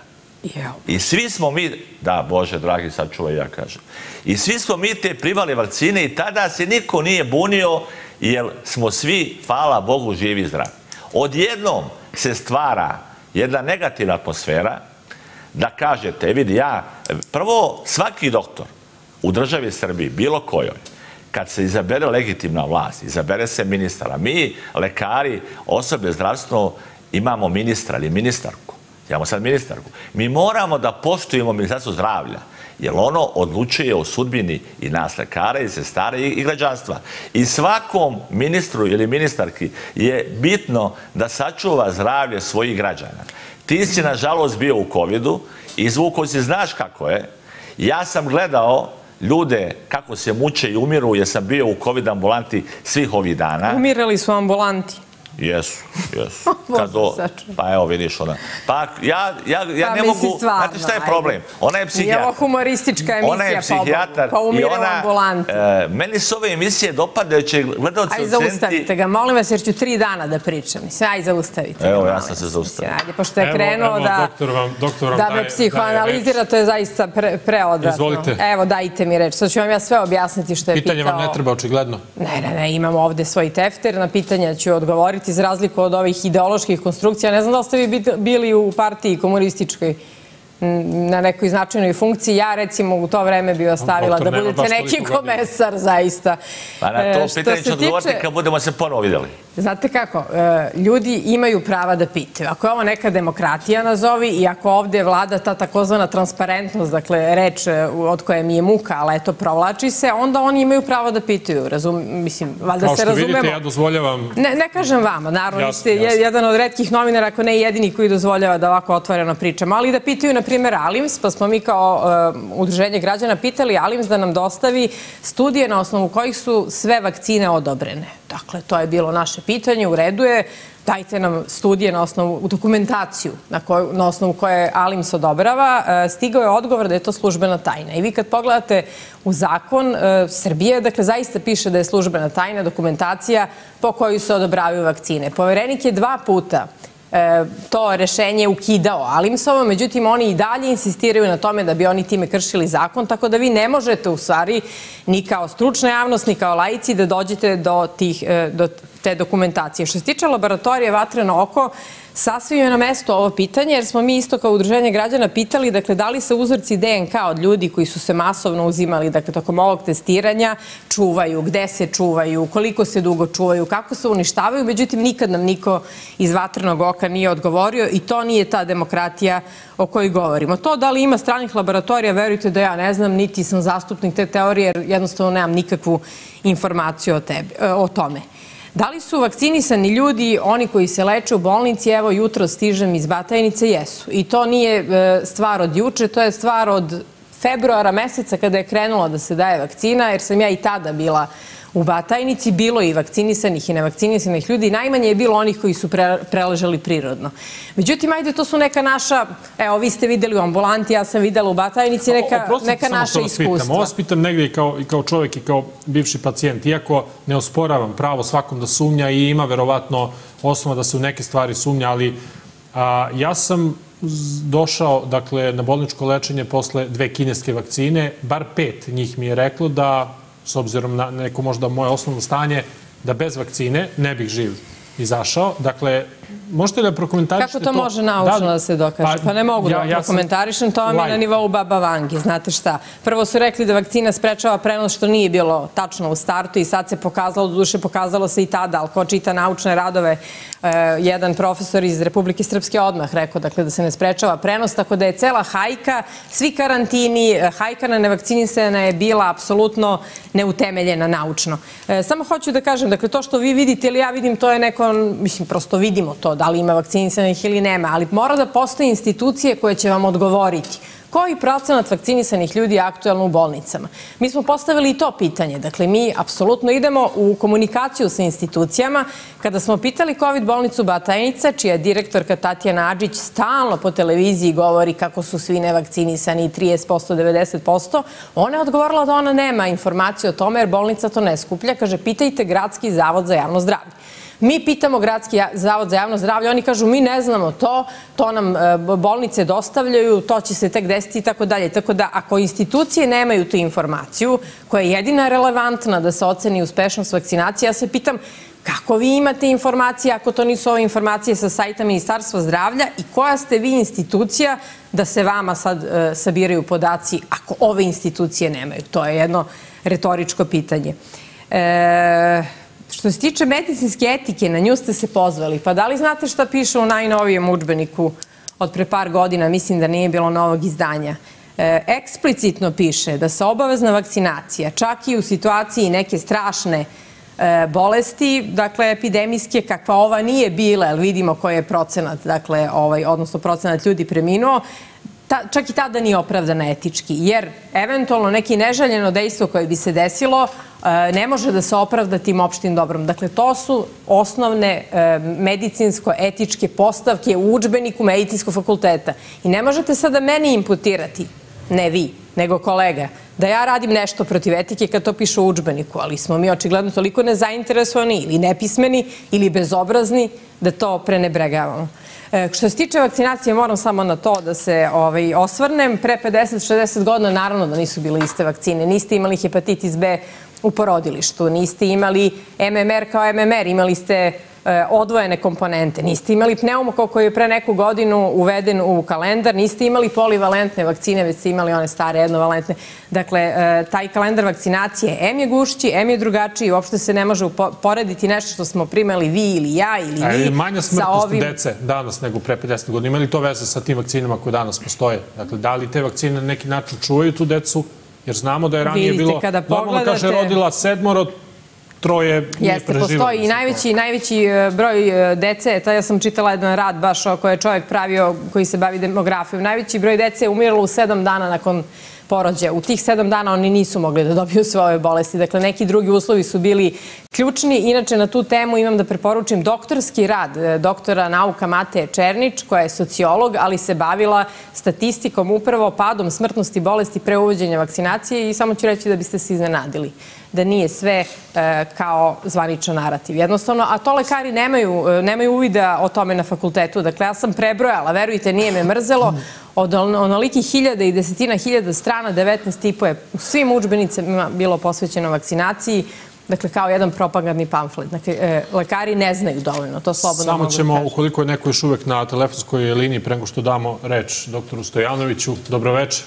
I svi smo mi, da Bože dragi, sad čuvaj ja kažem, i svi smo mi te primali vakcine i tada se niko nije bunio jer smo svi, hvala Bogu, živi i zdravi. Odjednom se stvara jedna negativna atmosfera da kažete, vidi ja, prvo svaki doktor u državi Srbiji, bilo kojoj, kad se izabere legitimna vlast, izabere se ministara, mi, lekari, osobe zdravstveno, imamo ministra ili ministarku. Imamo sad ministarku. Mi moramo da poštujemo Ministarstvo zdravlja, jer ono odlučuje o sudbini i nas lekara, i sestara, i građanstva. I svakom ministru ili ministarki je bitno da sačuva zdravlje svojih građana. Ti si, nažalost, bio u covidu, izvukao si, znaš kako je. Ja sam gledao ljude kako se muče i umiru, jer sam bio u COVID ambulanti svih ovih dana. Umirali su ambulanti. Jesu, jesu. Pa evo vidiš ona. Pa ja ne mogu, znate šta je problem? Ona je psihijatar. Je ovo humoristička emisija, ona je psihijatar pa umire u ambulanti. Meni su ove emisije dopadaju, će gledalci oceniti... Ajde, zaustavite ga, molim vas, jer ću tri dana da pričam. Ajde, zaustavite ga. Evo, ja sam se zaustavio. Ajde, pošto je krenuo da me psihoanalizira, to je zaista preodvratno. Izvolite. Evo, dajte mi reč. Sad ću vam ja sve objasniti što je pitao. Pitanje vam ne treba, očigledno. Ne, ne, ne, imamo ovde svoj tefter, na pitanja ću odgovoriti za razliku od ovih ideoloških konstrukcija. Ne znam da li ste vi bili u partiji komunističkoj na nekoj značajnoj funkciji. Ja, recimo, u to vreme bi vas stavila da budete neki komesar, zaista. Pa na to pitanje ću odgovoriti kad budemo se ponovo vidjeli. Znate kako, ljudi imaju prava da pitaju. Ako je ovo neka demokratija nazovi i ako ovdje vlada ta takozvana transparentnost, dakle, reč od koje mi je muka, ali eto, provlači se, onda oni imaju pravo da pitaju. Mislim, valjda se razumemo. Kao što vidite, ja dozvoljavam... Ne kažem vama, naravno, vi ste jedan od retkih novinara, ako ne jedini koji dozvoljava da ovako otvoreno pričamo, ali da pitaju, na primjer, Alims, pa smo mi kao udruženje građana pitali Alims da nam dostavi studije na osnovu kojih su sve vakcine odobrene. Dakle, to je bilo naše pitanje, u redu je, dajte nam studije na osnovu, dokumentaciju na, koju, na osnovu koje Alims odobrava. Stigao je odgovor da je to službena tajna. I vi kad pogledate u zakon Srbije, dakle, zaista piše da je službena tajna dokumentacija po kojoj se odobravaju vakcine. Poverenik je dva puta to rešenje ukidao Alimsovo, međutim oni i dalje insistiraju na tome da bi oni time kršili zakon, tako da vi ne možete u stvari ni kao stručna javnost, ni kao laici da dođete do, tih, do te dokumentacije. Što se tiče laboratorije Vatreno oko, sasvim je na mesto ovo pitanje, jer smo mi isto kao udruženje građana pitali, dakle, da li se uzorci D N K od ljudi koji su se masovno uzimali, dakle, tokom ovog testiranja, čuvaju, gde se čuvaju, koliko se dugo čuvaju, kako se uništavaju, međutim, nikad nam niko iz Vatrenog oka nije odgovorio i to nije ta demokratija o kojoj govorimo. To da li ima stranih laboratorija, verujte da ja ne znam, niti sam zastupnik te teorije, jer jednostavno nemam nikakvu informaciju o, tebi, o tome. Da li su vakcinisani ljudi, oni koji se leče u bolnici, evo jutro stižem iz Batajnice, jesu. I to nije stvar od juče, to je stvar od februara meseca kada je krenula da se daje vakcina, jer sam ja i tada bila u Batajnici, bilo i vakcinisanih i nevakcinisanih ljudi, najmanje je bilo onih koji su preležali prirodno. Međutim, ajde, to su neka naša, evo, vi ste videli u ambulanti, ja sam videla u Batajnici, neka, neka naša iskustva. Ovo vas pitam negdje i kao, i kao čovjek i kao bivši pacijent, iako ne osporavam pravo svakom da sumnja i ima verovatno osnova da se u neke stvari sumnja, ali a, ja sam došao, dakle, na bolničko lečenje posle dve kineske vakcine, bar pet njih mi je reklo da, s obzirom na neko možda moje osnovno stanje, da bez vakcine ne bih živ izašao. Dakle, možete li da prokomentarišete to? Kako to može naučno da se dokaže? Pa ne mogu da prokomentarišem, to vam je na nivou Baba Vange, znate šta. Prvo su rekli da vakcina sprečava prenos, što nije bilo tačno u startu i sad se pokazalo, do duše pokazalo se i tada, ali ko čita naučne radove, jedan profesor iz Republike Srpske odmah rekao, dakle, da se ne sprečava prenos, tako da je cela hajka, svi karantini, hajka na nevakcinisana je bila apsolutno neutemeljena naučno. Samo hoću da kažem, dakle, to što vi vidite ili ja vidim, to je neko, mislim, prosto vidimo to, da li ima vakcinisanih ili nema, ali mora da postoje institucije koje će vam odgovoriti. Koji procenat vakcinisanih ljudi je aktuelno u bolnicama? Mi smo postavili i to pitanje. Dakle, mi apsolutno idemo u komunikaciju sa institucijama. Kada smo pitali COVID bolnicu Batajnica, čija je direktorka Tatjana Adžić stalno po televiziji govori kako su svi nevakcinisani, trideset posto, devedeset posto, ona je odgovorila da ona nema informaciju o tome jer bolnica to ne skuplja. Kaže, pitajte Gradski zavod za javno zdravlje. Mi pitamo Gradski zavod za javno zdravlje, oni kažu mi ne znamo to, to nam bolnice dostavljaju, to će se tek desiti i tako dalje. Tako da ako institucije nemaju tu informaciju koja je jedina relevantna da se oceni uspešnost vakcinacije, ja se pitam kako vi imate informacije ako to nisu ove informacije sa sajta Ministarstva zdravlja i koja ste vi institucija da se vama sad sabiraju podaci ako ove institucije nemaju? To je jedno retoričko pitanje. E... Što se tiče medicinske etike, na nju ste se pozvali. Pa da li znate šta piše u najnovijem udžbeniku od pre par godina? Mislim da nije bilo novog izdanja. E, eksplicitno piše da se obavezna vakcinacija, čak i u situaciji neke strašne e, bolesti, dakle epidemijske, kakva ova nije bila, jer vidimo koji je procenat, dakle, ovaj, odnosno procenat ljudi preminuo, Ta, čak i tada nije opravdana etički, jer eventualno neki neželjeno dejstvo koje bi se desilo ne može da se opravda tim opštim dobrom. Dakle, to su osnovne medicinsko-etičke postavke u udžbeniku medicinskog fakulteta. I ne možete sada meni imputirati, ne vi, nego kolega, da ja radim nešto protiv etike kad to piše u udžbeniku, ali smo mi očigledno toliko nezainteresovani ili nepismeni ili bezobrazni da to prenebregavamo. Što se tiče vakcinacije, moram samo na to da se ovaj, osvrnem. Pre pedeset šezdeset godina naravno da nisu bile iste vakcine. Niste imali hepatitis B u porodilištu, niste imali M M R kao M M R, imali ste odvojene komponente. Niste imali pneumokok koji je pre neku godinu uveden u kalendar, niste imali polivalentne vakcine, već ste imali one stare jednovalentne. Dakle, taj kalendar vakcinacije M je gušći, M je drugačiji, uopšte se ne može porediti nešto što smo primali vi ili ja ili vi. A manja smrtnost dece danas nego pre pedeset godina. Ima li to veze sa tim vakcinama koje danas postoje? Dakle, da li te vakcine na neki način čuvaju tu decu? Jer znamo da je ranije bilo, normalno kaže, rodila sedmoro, troje nije Jeste, preživalo. postoji i najveći, najveći broj dece, to ja sam čitala jedan rad baš koji je čovjek pravio koji se bavi demografijom. Najveći broj dece je umiralo u sedam dana nakon porođaja. U tih sedam dana oni nisu mogli da dobiju svoje bolesti. Dakle, neki drugi uslovi su bili ključni. Inače, na tu temu imam da preporučim doktorski rad doktora nauka Mateje Černić, koja je sociolog, ali se bavila statistikom upravo padom smrtnosti bolesti pre uvođenja vakcinacije i samo ću reći da biste se iznenadili da nije sve e, kao zvaničan narativ. Jednostavno, a to lekari nemaju, nemaju uvida o tome na fakultetu. Dakle, ja sam prebrojala, verujte, nije me mrzelo, od onolikih hiljada i desetina hiljada strana, devetnaest i po je u svim udžbenicima bilo posvećeno vakcinaciji, dakle, kao jedan propagandni pamflet. Dakle, e, lekari ne znaju dovoljno, to slobodno Samo mogu ćemo, da kažem. ukoliko je neko još uvek na telefonskoj liniji, pre nego što damo reč doktoru Stojanoviću, dobroveče.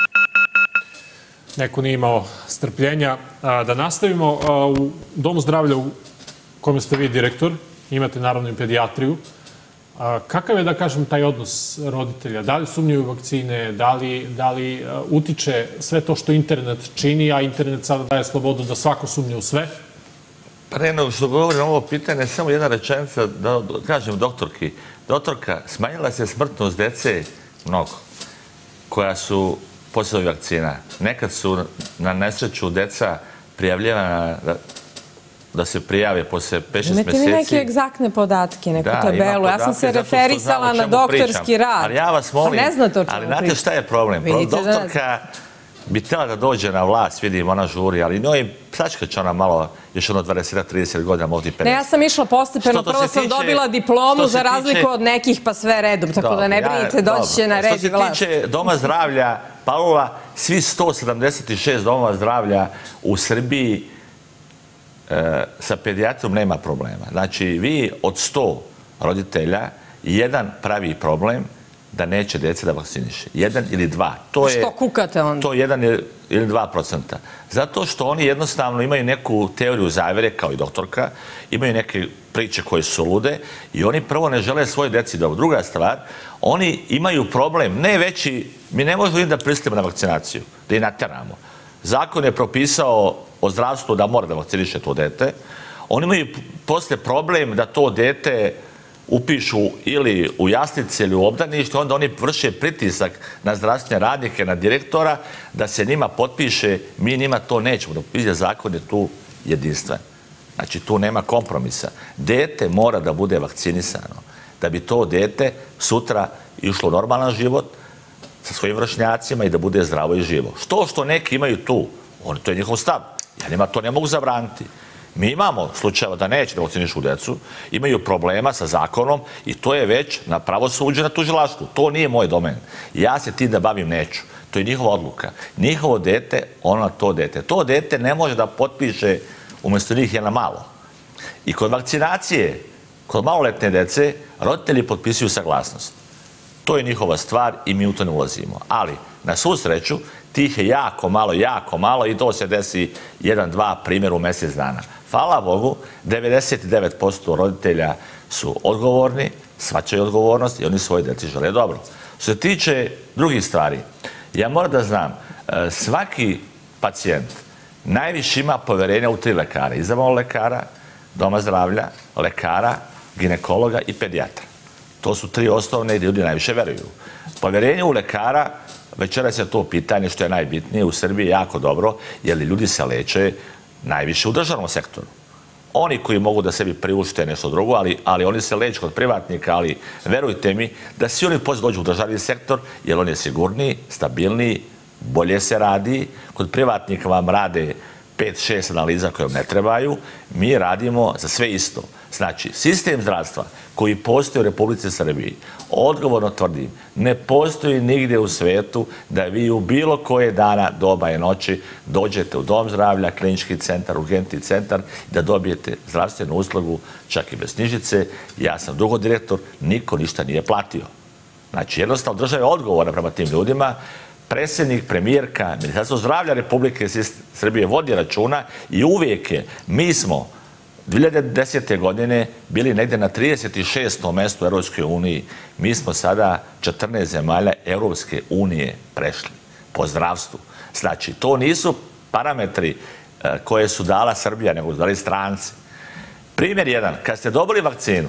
Neko nije imao strpljenja. Da nastavimo, u Domu zdravlja u kome ste vi direktor, imate naravno i pedijatriju. Kakav je, da kažem, taj odnos roditelja? Da li sumnjaju vakcine? Da li, da li utiče sve to što internet čini, a internet sada daje slobodu da svako sumnja u sve? Pre nego što govorim ovo pitanje, samo jedna rečenica da kažem doktorki. Doktorka, smanjila se smrtnost dece mnogo, koja su posle vakcina. Nekad su na nesreću deca prijavljena da, da se prijave posle pet šest meseci. Imate vi neke egzaktne podatke, neku da, tabelu? Ja sam se referisala na doktorski pričam. rad. Ali ja vas molim, ne znate o čemu ali znate šta je problem? Vidite doktorka da bi htjela da dođe na vlast, vidim, ona žuri, ali njoj sačekać ona malo, još ono dvadeset do trideset godina, možda i pedeset. Ne, ja sam išla postepeno, prvo sam dobila diplomu za razliku od nekih, pa sve redom, tako da ne brinite, doći će na red i vlast. Što se tiče Doma zdravlja Palula, svi sto sedamdeset šest domova zdravlja u Srbiji sa pedijatrom nema problema. Znači, vi od sto roditelja, jedan pravi problem da neće dece da vakciniše. Jedan ili dva. To je, što kukate onda? To je jedan ili dva procenta. Zato što oni jednostavno imaju neku teoriju zavere, kao i doktorka, imaju neke priče koje su lude i oni prvo ne žele svoje deci dobro. Druga stvar, oni imaju problem, ne veći, mi ne možemo im da pristimo na vakcinaciju, da ih nateramo. Zakon je propisao o zdravstvu da mora da vakciniše to dete. Oni imaju posle problem da to dete upišu ili u jaslice ili u obdanište, onda oni vrše pritisak na zdravstvene radnike, na direktora, da se njima potpiše, mi njima to nećemo. Dok zakon je tu jedinstven. Znači, tu nema kompromisa. Dete mora da bude vakcinisano, da bi to dete sutra išlo normalan život sa svojim vršnjacima i da bude zdravo i živo. Što što neki imaju tu, on, to je njihov stav. Ja njima to ne mogu zabraniti. Mi imamo slučajeva da neće da vakcinišu decu, imaju problema sa zakonom i to je već na pravosuđe, na tužilaštvu. To nije moj domen. Ja se tim da bavim neću. To je njihova odluka. Njihovo dete, ono to dete. To dete ne može da potpiše umjesto njih jedna malo. I kod vakcinacije, kod maloletne dece, roditelji potpisuju saglasnost. To je njihova stvar i mi u to ne ulazimo. Ali, na svu sreću, tih je jako malo, jako malo i to se desi jedan, dva primjer u mjesec dana. Hvala Bogu, devedeset devet posto roditelja su odgovorni, shvaćaju odgovornost i oni svoje deci žele dobro. Što se tiče drugih stvari, ja moram da znam, svaki pacijent najviše ima poverenja u tri lekara. Izabranog lekara, doma zdravlja, lekara, ginekologa i pedijatra. To su tri osnovne gdje ljudi najviše veruju. Poverenje u lekara, večeras je to pitanje što je najbitnije, u Srbiji je jako dobro, jer ljudi se leče najviše u državnom sektoru. Oni koji mogu da sebi priušte nešto drugo, ali, ali oni se leče kod privatnika, ali verujte mi da svi oni poslije dođu u državni sektor, jer on je sigurniji, stabilniji, bolje se radi. Kod privatnika vam rade pet šest analiza koje vam ne trebaju. Mi radimo za sve isto. Znači, sistem zdravstva koji postoji u Republici Srbiji, odgovorno tvrdim, ne postoji nigdje u svijetu da vi u bilo koje dana, doba i noći dođete u dom zdravlja, klinički centar, urgentni centar i da dobijete zdravstvenu uslugu, čak i bez knjižice. Ja sam dugo direktor, niko ništa nije platio. Znači, jednostavno država je odgovorna prema tim ljudima. Predsjednik, premijerka, Ministarstvo zdravlja Republike Srbije vodi računa i uvijek je, mi smo dvije hiljade desete. godine bili negdje na trideset šestom mjestu u Europskoj uniji. Mi smo sada četrnaest zemalja Europske unije prešli po zdravstvu. Znači, to nisu parametri koje su dala Srbija, nego su dali stranci. Primjer jedan, kad ste dobili vakcinu,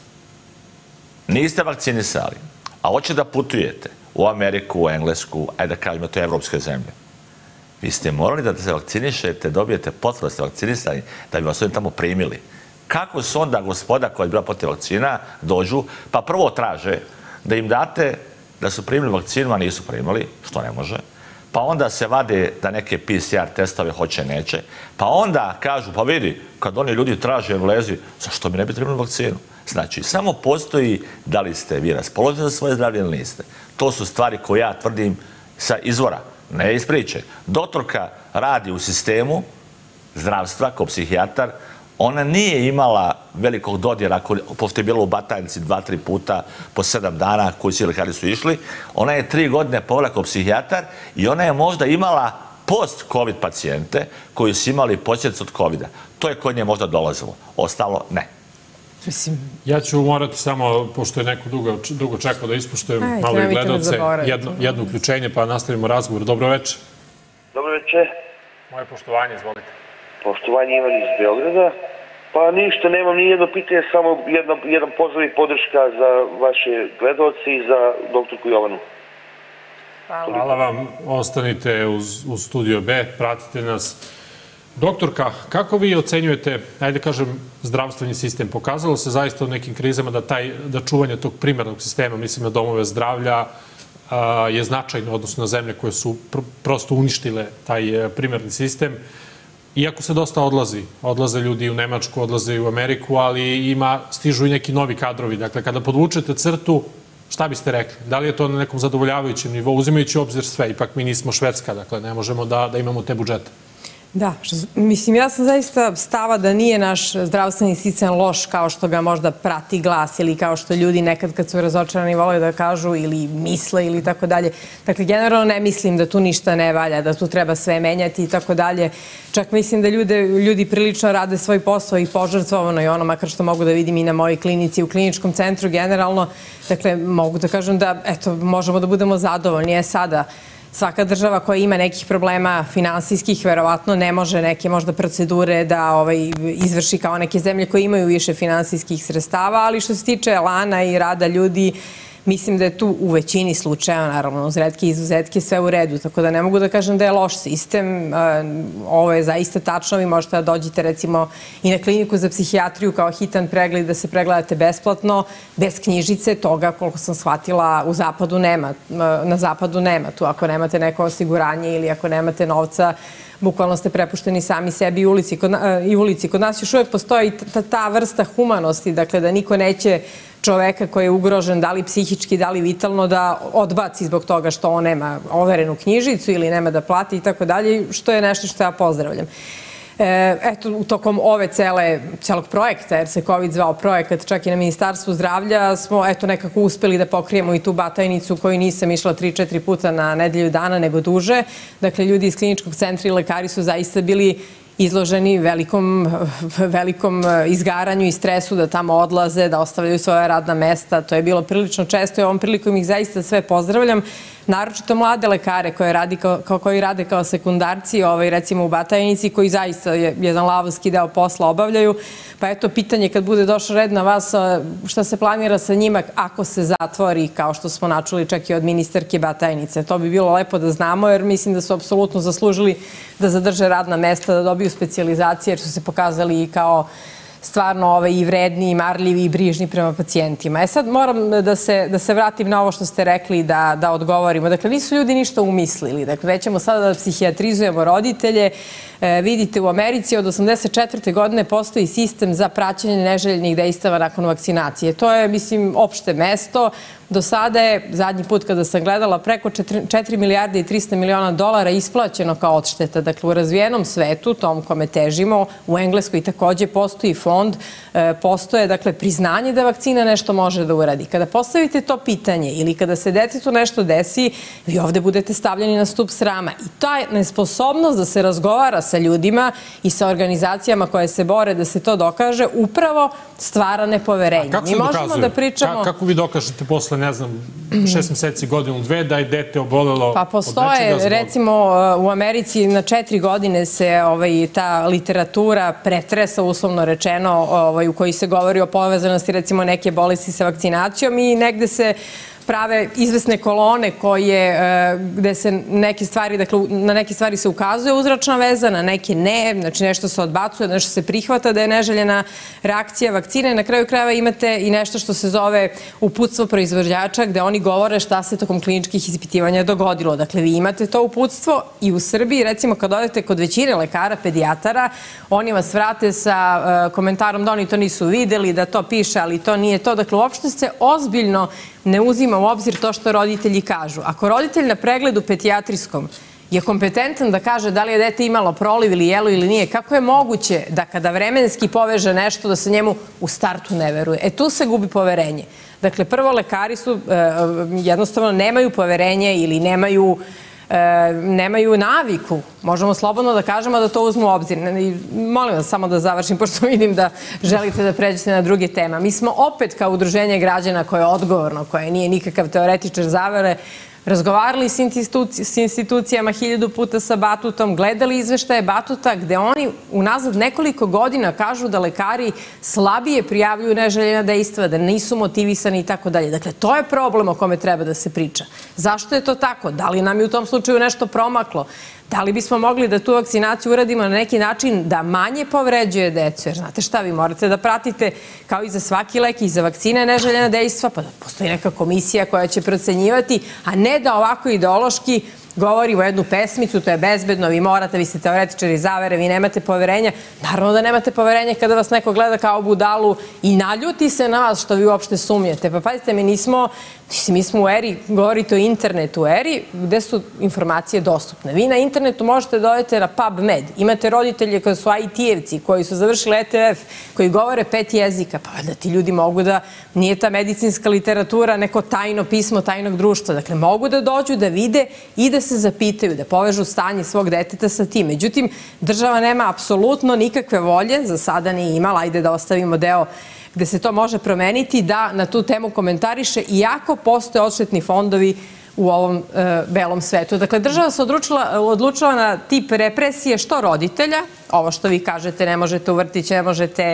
niste vakcinisali, a hoćete da putujete u Ameriku, u Englesku, ajde da kažemo, to je evropske zemlje. Vi ste morali da se vakcinišete, dobijete potvrdu da ste vakcinisani, da bi vas oni tamo primili. Kako su onda gospoda koja je bila protiv vakcina dođu, pa prvo traže da im date da su primili vakcinu, a nisu primili, što ne može, pa onda se vade da neke P C R testove hoće, neće, pa onda kažu, pa vidi, kad oni ljudi traže u lezi, zašto mi ne bi primili vakcinu? Znači, samo postoji da li ste vi raspoloženi za svoje zdravlje ili niste. To su stvari koje ja tvrdim sa izvora, ne iz priče. Doktorka radi u sistemu zdravstva kao psihijatar, ona nije imala velikog dodira, pošto je bila u Batajnici dva, tri puta po sedam dana koji svi lekari su išli. Ona je tri godine povela kao psihijatar i ona je možda imala post-covid pacijente koji su imali posljedice od covida. To je kod nje možda dolazilo. Ostalo, ne. Ja ću morati samo, pošto je neko dugo čekao da ispoštujem malo i gledalce, jedno uključenje pa nastavimo razgovor. Dobro večer. Dobro večer. Moje poštovanje, izvolite. Poštovanje Ivan iz Beograda. Pa ništa, nemam ni jedno pitanje, samo jedan pozdrav i podrška za vaše gledalce i za doktorku Jovanu. Hvala vam. Ostanite u Studio B, pratite nas. Doktorka, kako vi ocenjujete, ajde kažem, zdravstveni sistem? Pokazalo se zaista u nekim krizama da čuvanje tog primarnog sistema, mislim na domove zdravlja, je značajno, odnosno na zemlje koje su prosto uništile taj primarni sistem. Iako se dosta odlazi, odlaze ljudi u Nemačku, odlaze i u Ameriku, ali stižu i neki novi kadrovi. Dakle, kada podvučete crtu, šta biste rekli? Da li je to na nekom zadovoljavajućem nivou, uzimajući u obzir sve? Ipak mi nismo Švedska, dakle, ne možemo da imamo te budžete. Da, mislim, ja sam zaista stava da nije naš zdravstveni sistem loš kao što ga možda prati glas ili kao što ljudi nekad kad su razočarani vole da kažu ili misle ili tako dalje. Dakle, generalno ne mislim da tu ništa ne valja, da tu treba sve menjati i tako dalje. Čak mislim da ljudi prilično rade svoj posao i požrtvovano i ono, makar što mogu da vidim i na mojoj klinici, u kliničkom centru generalno. Dakle, mogu da kažem da, eto, možemo da budemo zadovoljni. Je sada svaka država koja ima nekih problema finansijskih, verovatno ne može neke možda procedure da izvrši kao neke zemlje koje imaju više finansijskih sredstava, ali što se tiče elana i rada ljudi, mislim da je tu u većini slučaja, naravno, uz retke izuzetke, sve u redu, tako da ne mogu da kažem da je loš sistem. Ovo je zaista tačno, vi možete da dođete recimo i na kliniku za psihijatriju kao hitan pregled, da se pregledate besplatno, bez knjižice, toga koliko sam shvatila u zapadu nema, na zapadu nema tu, ako nemate neko osiguranje ili ako nemate novca, bukvalno ste prepušteni sami sebi i ulici. Kod nas još uvek postoji ta vrsta humanosti, dakle da niko neće čoveka koji je ugrožen, da li psihički, da li vitalno, da odbaci zbog toga što on nema overenu knjižicu ili nema da plati i tako dalje, što je nešto što ja pozdravljam. Eto, u tokom ove celog projekta, jer se COVID zvao projekat, čak i na Ministarstvu zdravlja, smo eto nekako uspeli da pokrijemo i tu Batajnicu koju nisam išla tri četiri puta na nedelju dana, nego duže. Dakle, ljudi iz kliničkog centra i lekari su zaista bili izloženi velikom izgaranju i stresu da tamo odlaze, da ostavljaju svoje radna mesta. To je bilo prilično često i ovom prilikom ih zaista sve pozdravljam. Naročito mlade lekare koji rade kao sekundarci, recimo u Batajnici, koji zaista jedan lavovski deo posla obavljaju. Pa eto, pitanje kad bude došao red na vas, šta se planira sa njima ako se zatvori, kao što smo načuli čak i od ministarke Batajnice. To bi bilo lepo da znamo, jer mislim da su apsolutno zaslužili da zadrže radna mesta, da dobiju specijalizacije, jer su se pokazali i kao stvarno i vredni, i marljivi, i brižni prema pacijentima. E sad moram da se vratim na ovo što ste rekli, da odgovorimo. Dakle, nisu ljudi ništa umislili. Dakle, nećemo sada da psihijatrizujemo roditelje. Vidite, u Americi od osamdeset četvrte godine postoji sistem za praćenje neželjenih dejstava nakon vakcinacije. To je, mislim, opšte mesto. Do sada je, zadnji put kada sam gledala, preko četiri milijarde i trista miliona dolara isplaćeno kao odšteta. Dakle, u razvijenom svetu, tom kome težimo, u Engleskoj takođe postoji fond fond, postoje, dakle, priznanje da vakcina nešto može da uradi. Kada postavite to pitanje ili kada se detetu nešto desi, vi ovde budete stavljeni na stup srama. I ta nesposobnost da se razgovara sa ljudima i sa organizacijama koje se bore da se to dokaže, upravo stvara nepoverenje. Kako se dokazuje? Kako vi dokažete posle, ne znam, šest meseci, godinu, dve, da je dete obolelo od nečega? Pa postoje, recimo, u Americi na četiri godine se ta literatura pretresa, uslovno rečeno, u kojoj se govori o povezanosti, recimo, neke bolesti sa vakcinacijom i negde se prave izvesne kolone koje, gde se neke stvari, dakle, na neke stvari se ukazuje uzročna veza, na neke ne, znači nešto se odbacuje, nešto se prihvata da je neželjena reakcija vakcine. Na kraju krajeva imate i nešto što se zove uputstvo proizvođača, gde oni govore šta se tokom kliničkih ispitivanja dogodilo. Dakle, vi imate to uputstvo i u Srbiji, recimo, kad odete kod većine lekara, pedijatara, oni vas vrate sa komentarom da oni to nisu videli, da to piše, ali to nije to. Dakle, uopšte se ozbiljno ne uzima u obzir to što roditelji kažu. Ako roditelj na pregledu pedijatrijskom je kompetentan da kaže da li je dete imalo proliv ili jelo ili nije, kako je moguće da kada vremenski poveže nešto da se njemu u startu ne veruje? E, tu se gubi poverenje. Dakle, prvo, lekari su jednostavno nemaju poverenje ili nemaju nemaju naviku, možemo slobodno da kažemo da to uzmu u obzir. Molim vas samo da završim, pošto vidim da želite da pređete na druge teme. Mi smo opet kao udruženje građana koje je odgovorno, koje nije nikakav teoretičar zavere, razgovarali s institucijama hiljadu puta sa Batutom, gledali izveštaje Batuta gde oni unazad nekoliko godina kažu da lekari slabije prijavljuju neželjena dejstva, da nisu motivisani i tako dalje. Dakle, to je problem o kome treba da se priča. Zašto je to tako? Da li nam je u tom slučaju nešto promaklo? Da li bismo mogli da tu vakcinaciju uradimo na neki način da manje povređuje decu? Jer znate šta, vi morate da pratite kao i za svaki lek i za vakcine neželjena dejstva, pa da postoji neka komisija koja će procenjivati, a ne da ovako ideološki govorimo jednu pesmicu, to je bezbedno, vi morate, vi ste teoretičari zavere, vi nemate poverenja. Naravno da nemate poverenja kada vas neko gleda kao budalu i naljuti se na vas što vi uopšte sumnjate. Pa pazite, mi nismo, mi smo u eri, govorite o internetu, u eri gde su informacije dostupne. Vi na internetu možete da odete na PubMed, imate roditelje koji su I T-evci, koji su završili E T F, koji govore pet jezika, pa valjda ti ljudi mogu da, nije ta medicinska literatura neko tajno pismo tajnog društva, dakle mogu da dođu, da vide i da se zapitaju, da povežu stanje svog deteta sa tim. Međutim, država nema apsolutno nikakve volje, za sada nije imala, ajde da ostavimo deo gde se to može promeniti, da na tu temu komentariše, iako postoje odštetni fondovi u ovom belom svetu. Dakle, država se odlučila na tip represije što roditelja, ovo što vi kažete, ne možete u vrtić, ne možete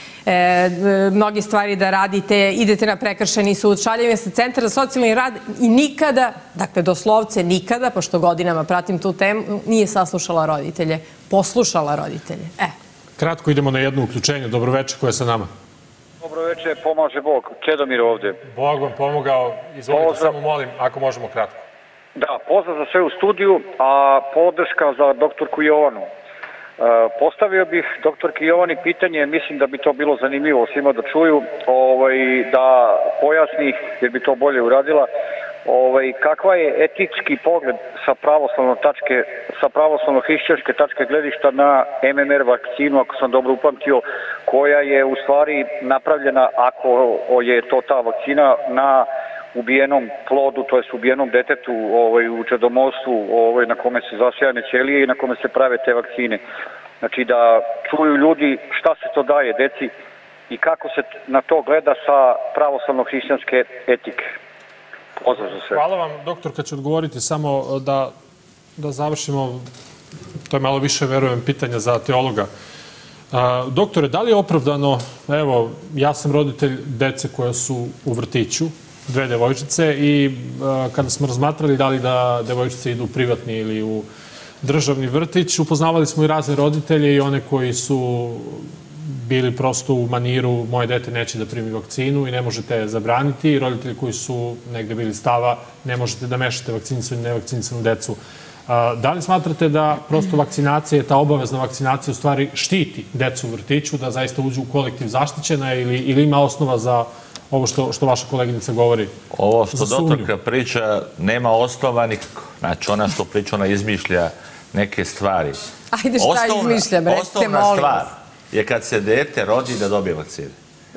mnoge stvari da radite, idete na prekršajni sud, šaljem se Centar za socijalni rad i nikada, dakle doslovce nikada, pošto godinama pratim tu temu, nije saslušala roditelje, poslušala roditelje. E. Kratko idemo na jedno uključenje. Dobroveče, ko je sa nama? Dobroveče, pomaže Bog. Čedomir ovde. Bog vam pomogao. Izvolite, samo molim, ako možemo kratko. Da, pozdrav za sve u studiju, a podrška za doktorku Jovanu. Postavio bih doktorki Jovani pitanje, mislim da bi to bilo zanimljivo svima da čuju, da pojasni, jer bi to bolje uradila, kakva je etički pogled sa pravoslavno tačke, sa pravoslavno-hrišćanske tačke gledišta na M M R vakcinu, ako sam dobro upamtio, koja je u stvari napravljena, ako je to ta vakcina, na ubijenom plodu, to jest ubijenom detetu u čedomostvu na kome se zasijane ćelije i na kome se prave te vakcine. Znači da čuju ljudi šta se to daje deci i kako se na to gleda sa pravoslavno-hrišćanske etike. Pozdrav za sve. Hvala vam, doktor, kad ću odgovoriti samo da, da završimo, to je malo više, verujem, pitanja za teologa. A, doktore, da li je opravdano, evo, ja sam roditelj dece koja su u vrtiću, dve devojčice i a, kada smo razmatrali da li da devojčice idu u privatni ili u državni vrtić, upoznavali smo i razne roditelje i one koji su bili prosto u maniru moje dete neće da primi vakcinu i ne možete zabraniti, i roditelji koji su negde bili stava ne možete da mešate vakcinisanu i nevakcinisanu decu. Da li smatrate da prosto vakcinacija, ta obavezna vakcinacija u stvari štiti decu u vrtiću, da zaista uđu u kolektiv zaštićena ili, ili ima osnova za ovo što, što vaša koleginica govori? Ovo što doktorka priča nema osnova nikako. Znači ona što priča, ona izmišlja neke stvari. Ajde, šta izmišljam, recite, molim vas. je kad se dete rodi da dobije vakcine.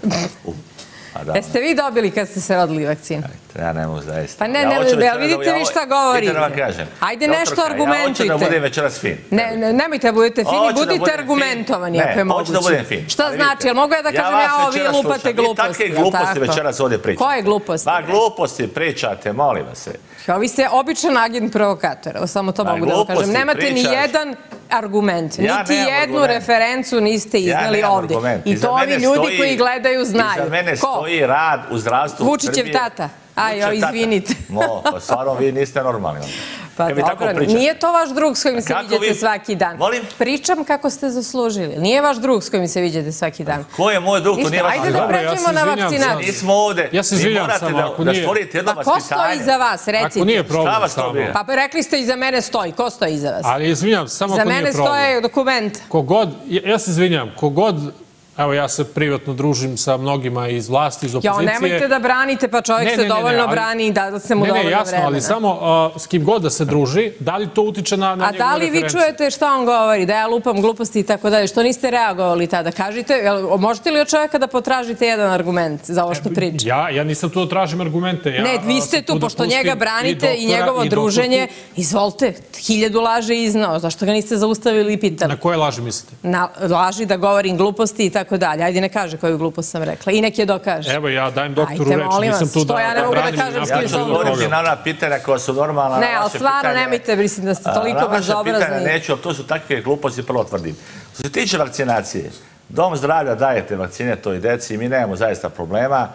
Jeste vi dobili kad ste se rodili vakcinu? Ja ne mogu zaista. Pa ne, ne, jel vidite vi šta govorite? Vidite da vam kažem. Ajde nešto argumentujte. Ja hoću da budem večeras fin. Ne, nemojte da budete fini, budite argumentovani ako je moguće. Ne, hoću da budem fin. Šta znači, jel mogu ja da kažem ja ovo, vi lupate gluposti? Vi takve gluposti večeras ovdje pričate. Koje gluposti? Pa gluposti pričate, molim vas se. Vi ste običan agent provokatora, samo to mogu da vam kažem. Nemate ni jedan argument, niti jednu referencu niste iznali ovdje. I to ovi ljudi koji gledaju znaju. Iza mene stoji rad u zdravstvu Srbije. Vučićev tata. Aj, izvinite. Mo, pa stvarno vi niste normalni. Pa dobro, nije to vaš drug s kojim se viđate svaki dan. Molim? Pričam kako ste zaslužili. Nije vaš drug s kojim se viđate svaki dan. Ko je moj drug? To nije vaš drug. Ajde da pređemo na vakcinaciju. Nismo ovde. Ja se izvinjam samo, ako nije... Da stvorite jedno vaspitanje. Pa ko stoji iza vas, recite? Ako nije problem samo. Pa rekli ste iza mene stoji. Ko stoji iza vas? Ali izvinjam, samo ako nije problem. Za mene stoje dokument. Kogod, ja se izvinjam, kogod... Evo, ja se privatno družim sa mnogima iz vlasti, iz opozicije. Jo, nemojte da branite, pa čovjek se dovoljno brani i da se mu dovoljno vremena. Ne, ne, jasno, ali samo s kim god da se druži, da li to utiče na njegovu referenciju? A da li vi čujete šta on govori, da ja lupam gluposti i tako dalje, što niste reagovali tada? Kažite, možete li od čovjeka da potražite jedan argument za ovo što priča? Ja nisam tu da tražim argumente. Ne, vi ste tu, pošto njega branite i njegovo druženje, izvolite, hiljadu laži iznao, zašto ga niste zaustavili i pitali? Na koje laži mislite? Na laži da govorim gluposti i tako dalje. Ajde ne kaže koju glupost sam rekla. I nek je dokaže. Evo, ja dajem doktoru reč. Nisam tu da branim. Ja ne mogu da kažem s kim sam govorim. Ja ću odgovoriti na ona pitanja koja su normalna. Ne, ali stvarno nemojte, mislim da ste toliko bezobrazni. Na vaše pitanja neću, ali to su takve gluposti, prvo tvrdim. Što se tiče vakcinacije, Dom zdravlja dajete vakcine toj deci i mi nemamo zaista problema.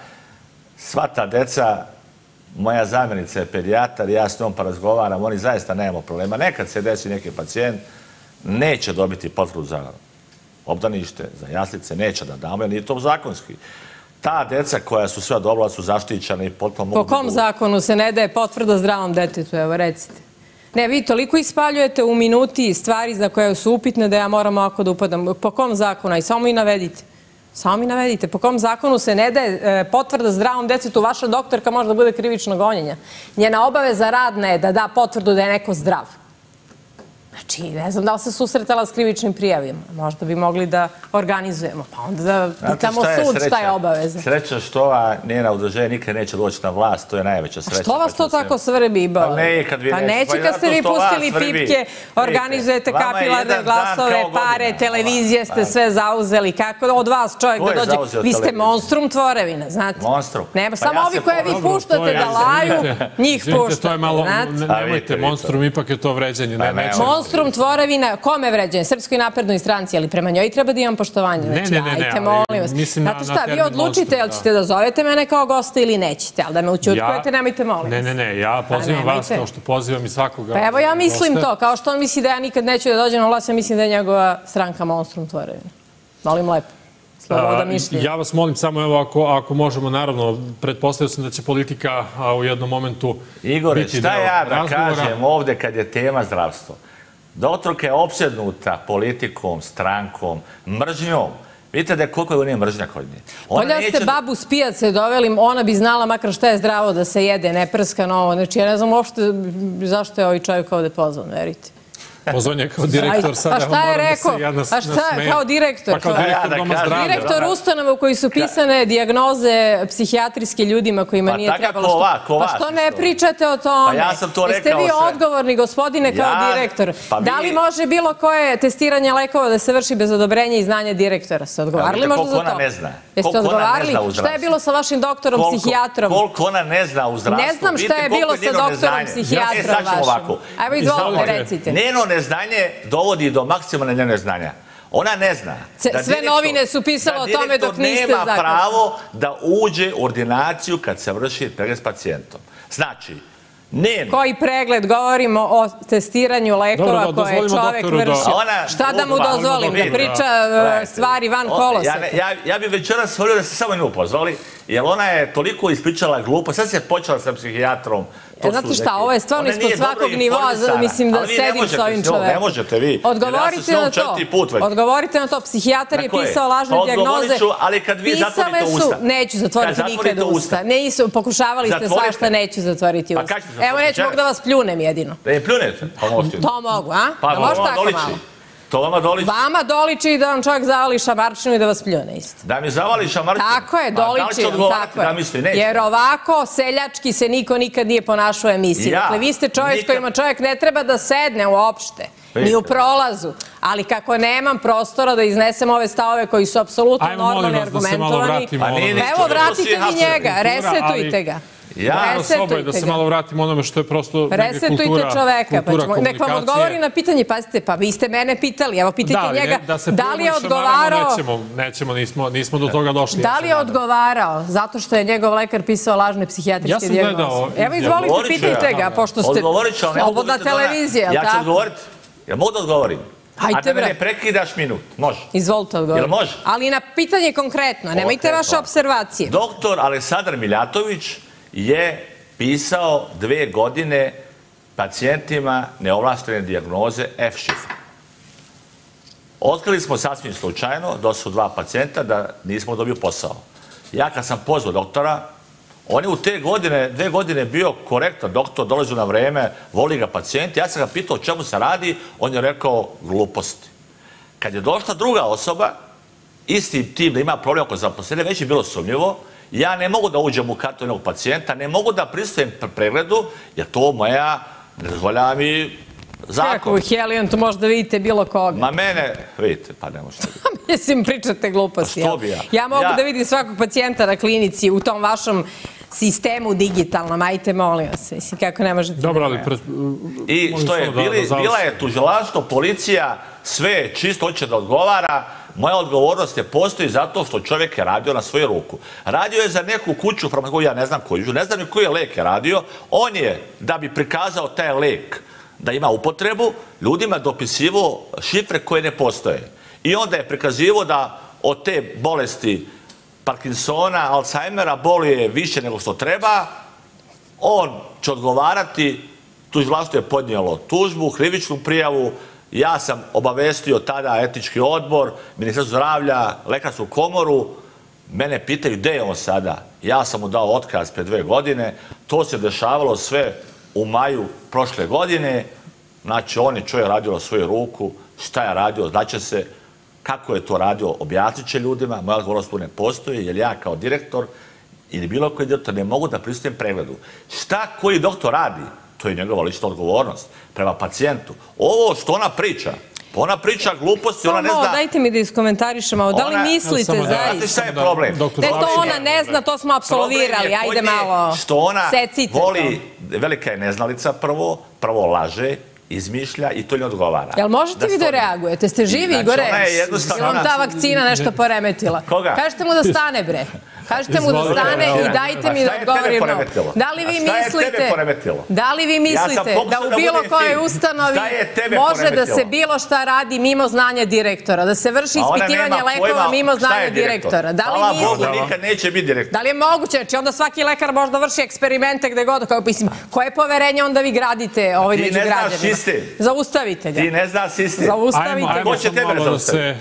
Sva ta deca, moja zamjenica je pedijatar i ja s njom pa razgovaram, oni zaista nemamo problema. Nekad se desi neki pacijent, neće dobiti potvrdu za obdanište, za jaslice, neće da damo, jer nije to zakonski. Ta deca koja su sve dobila su zaštićena i potom mogu... Po kom zakonu se ne daje potvrda zdravom detetu, evo recite? Ne, vi toliko ispaljujete u minuti stvari za koje su upitne da ja moram ovako da upadam. Po kom zakonu? I samo mi navedite. Samo mi navedite. Po kom zakonu se ne daje potvrda zdravom detetu? Vaša doktorka može da bude krivično gonjenja. Njena obaveza radna je da da potvrdu da je neko zdrav. Znači, ne znam da li se susretala s krivičnim prijavima. Možda bi mogli da organizujemo, pa onda da pitamo sud šta je obaveza. Sreća što ova njena udruženja nikad neće doći na vlast, to je najveća sreća. A što vas to tako svrbi? Pa ne, kad vi neće. Pa neće kad ste vi pustili pipke, organizujete kapilarne glasove, pare, televizije ste sve zauzeli. Kako od vas čovjek da dođe? Vi ste monstrum tvorevina, znate? Monstrum. Samo ovi koje vi puštate da laju, njih puštate. Nemojte, monstrum, ipak je to vređenje. Monstrum tvorevina, kome vređenje? Srpskoj naprednoj stranci, ali prema njoj treba da imam poštovanje. Ne, ne, ne, ajte, molim vas. Znate šta, vi odlučite, jel ćete da zovete mene kao gosta ili nećete, ali da me učutkujete, nemojte, molim vas. Ne, ne, ne, ja pozivam vas kao što pozivam i svakoga. Pa evo ja mislim to, kao što on misli da ja nikad neću da dođem na vlast, ja mislim da je njegova stranka monstrum tvorevina. Molim lepo. Ja vas molim samo, evo, ako možemo, naravno, pretpostavio sam da će politika u jednom momentu biti deo razgovora. Igore, šta ja da kažem ovde kad je tema zdravstvo? Doktorka je opsednuta politikom, strankom, mržnjom. Vidite da je koliko je u nije mržnja kod nje. Bolja ste babu s pijace doveli, ona bi znala makar šta je zdravo da se jede, ne prskano. Znači, ja ne znam uopšte zašto je ovaj čovjek ovde pozvan, verite. Pozvan je kao direktor, sada evo moram da se ja nasmejem. A šta je kao direktor? Pa kao direktor Doma zdravlja. Direktor ustanova u koji su pisane dijagnoze psihijatrijske ljudima kojima nije trebalo što... Pa što ne pričate o tome? Pa ja sam to rekao sve. Jeste vi odgovorni, gospodine, kao direktor? Da li može bilo koje testiranje lekova da se vrši bez odobrenja i znanja direktora? Ste odgovarali možda za to? Koliko ona ne zna? Jeste odgovarali? Šta je bilo sa vašim doktorom psihijatrom? Koliko ona ne zna u zdravstvu? Ne znam šta je bilo sa doktorom psihijatrom vašim. Ajmo izvolite, recite. Neznanje dovodi do maksimalne njene znanja. Ona ne zna. Sve novine su pisale o tome dok niste zakon. Da direktor nema pravo da uđe u ordinaciju kad se vrši pregled s pacijentom. Znači, nema. Koji pregled? Govorimo o testiranju lekova koje čovek vrši. Šta da mu dozvolim? Da priča stvari van koloseka? Ja bih večeras volio da se samo nju pozvali, jer ona je toliko ispričala glupo. Sad se počela sa psihijatrom. Znate šta, ovo je stvarno ispod svakog nivoa, mislim da sedim s ovim čovekom. Ne možete vi. Odgovorite na to. Odgovorite na to. Psihijatar je pisao lažne dijagnoze. Ali kad vi zatvorite usta. Neću zatvoriti nikada usta. Pokušavali ste svašta, neću zatvoriti usta. Evo neću mogu da vas pljunem jedino. Da je pljunete? To mogu, a? Da možete tako malo? To vama doliči? Vama doliči i da vam čovjek zavali šamarčinu i da vas pljune isto. Da mi zavali šamarčinu? Tako je, doliči vam, tako je. Da misli, neće. Jer ovako seljački se niko nikad nije ponašao u emisiji. Ja, dakle, vi ste čovjek nikad... s kojima čovjek ne treba da sedne uopšte. Ni u prolazu. Ali kako nemam prostora da iznesem ove stavove koji su apsolutno normalni, argumentovani. Evo, vratite mi njega, resetujte ga. Ja, osoba je da se malo vratimo onome što je prosto kultura komunikacije. Resetujte čoveka, nek vam odgovori na pitanje, pazite, pa vi ste mene pitali, evo pitajte njega, da li je odgovarao... Nećemo, nismo do toga došli. Da li je odgovarao zato što je njegov lekar pisao lažne psihijatrijske dijagnoze? Evo, izvolite, pitajte ga, pošto ste slobodna televizija, ja ću odgovoriti. Ja mogu da odgovorim? A da me ne prekidaš minut, može. Izvolite odgovoriti. Jel može? Ali na pitanje konkretno, nemojte vaše observacije. Doktor Aleksandar Miljatović je pisao dve godine pacijentima neovlaštene dijagnoze F šifra. Otkrili smo sasvim slučajno da su dva pacijenta da nismo dobio posao. Ja kad sam pozvao doktora, on je u te godine, dve godine bio korektan doktor, dolazi na vreme, voli ga pacijent. Ja sam ga pitao o čemu se radi, on je rekao gluposti. Kad je došla druga osoba, isti tim da ima problem oko zaposlenja, već je bilo sumnjivo, ja ne mogu da uđem u kartu jednog pacijenta, ne mogu da pristajem pregledu, jer to moja, ne dozvoljava mi zakon. Kako u Helijantu možda vidite bilo koga? Ma mene, vidite, pa ne možete vidjeti. Mislim, pričate gluposti. Što bi ja? Ja mogu da vidim svakog pacijenta na klinici u tom vašem sistemu digitalnom. Ajte, molim vas. Mislim, kako ne možete... Dobro, ali... I što je, bila je tužilaštvo, policija, sve je čisto, hoće da odgovara. Moja odgovornost je postoji zato što čovjek je radio na svoju ruku. Radio je za neku kuću, ja ne znam koju, ne znam ni koji je lek je radio. On je, da bi prikazao taj lek da ima upotrebu, ljudima dopisivao šifre koje ne postoje. I onda je prikazivao da od te bolesti Parkinsona, Alzheimera boluje više nego što treba. On će odgovarati, tužilaštvo je podnijelo tužbu, krivičnu prijavu. Ja sam obavestio tada etički odbor, Ministarstvo zdravlja, lekarsku komoru. Mene pitaju gdje je on sada. Ja sam mu dao otkaz pre dve godine. To se dešavalo sve u maju prošle godine. Znači, on je čovjek radio na svoju ruku. Šta je radio, znaće se. Kako je to radio, objasnit će ljudima. Moja odgovornost tu ne postoji, jer ja kao direktor ili bilo koji direktor ne mogu da pristujem pregledu. Šta koji doktor radi, to je njegova lična odgovornost prema pacijentu. Ovo što ona priča, ona priča gluposti, ona ne zna... Dajte mi da iskomentarišemo, da li mislite zaista... Znate šta je problem? Ne, to ona ne zna, to smo apsolvirali, ajde malo, što ona secite to. Voli, velika je neznalica prvo, prvo laže, izmišlja i to ne odgovara. Jel možete vi da reagujete? Ste živi, Igore? Ili vam ta vakcina nešto poremetila? Koga? Kažete mu da stane, bre. Kažete mu da stane i dajte mi da odgovorim. Da li vi mislite da li vi mislite da u bilo kojoj ustanovi može da se bilo šta radi mimo znanja direktora? Da se vrši ispitivanje lekova mimo znanja direktora? Da li mislite? Nikad neće biti direktor. Da li je moguće? Znači onda svaki lekar možda vrši eksperimente gde god. Koje poverenje onda vi gradite ovaj među građanima? Zaustavite ga. Ti ne znaš sistem. Zaustavite ga. Ko će tebe zaustaviti?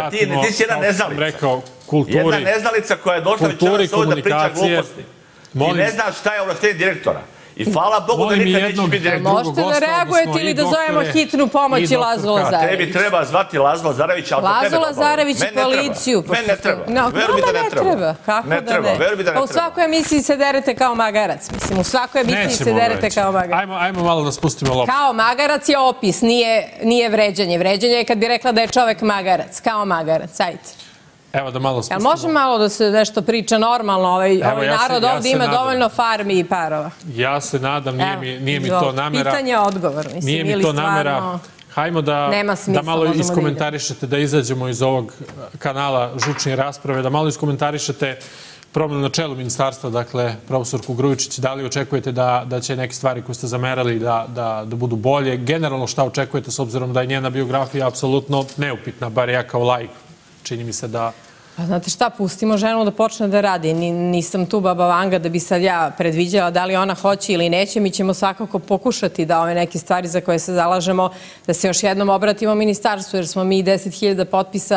Ti si jedna neznalica. Jedna neznalica koja je došla večeras ovdje da priča gluposti. Ti ne znaš šta je ovlaštenje direktora. I hvala Bogu da nikad nećeš biti direktor. Možete da reagujete ili da zovemo hitnu pomoć i Lazo Lazarević? Tebi treba zvati Lazo Lazarević, ali to tebe Lazo Lazarević i policiju. Meni ne treba. Veruj mi da ne treba. Kako da ne? Ne treba, veruj mi da ne treba. U svakoj emisiji se derete kao magarac. Mislim, u svakoj emisiji se derete kao magarac. Ajmo malo da spustimo loptu. Kao magarac je opis, nije vređanje. Vređanje je kad bi rekla da je čovek magarac. Kao magarac, ajde. Evo da malo spustimo. Jel može malo da se nešto priča normalno? Ovaj narod ovdje ima dovoljno farmi i parova. Ja se nadam, nije mi to namera. Pitanje je odgovor. Nije mi to namera. Hajmo da malo iskomentarišete, da izađemo iz ovog kanala žučne rasprave, da malo iskomentarišete promjenu na čelu ministarstva, dakle, profesorku Grujičić, da li očekujete da će neke stvari koje ste zamerali da budu bolje? Generalno šta očekujete, s obzirom da je njena biografija apsolutno neupitna, bar ja kao laik. Čini mi se da... Pa znate šta, pustimo ženu da počne da radi. Nisam tu baba Vanga da bi sad ja predviđala da li ona hoće ili neće. Mi ćemo svakako pokušati da ove neke stvari za koje se zalažemo, da se još jednom obratimo ministarstvu, jer smo mi deset hiljada potpisa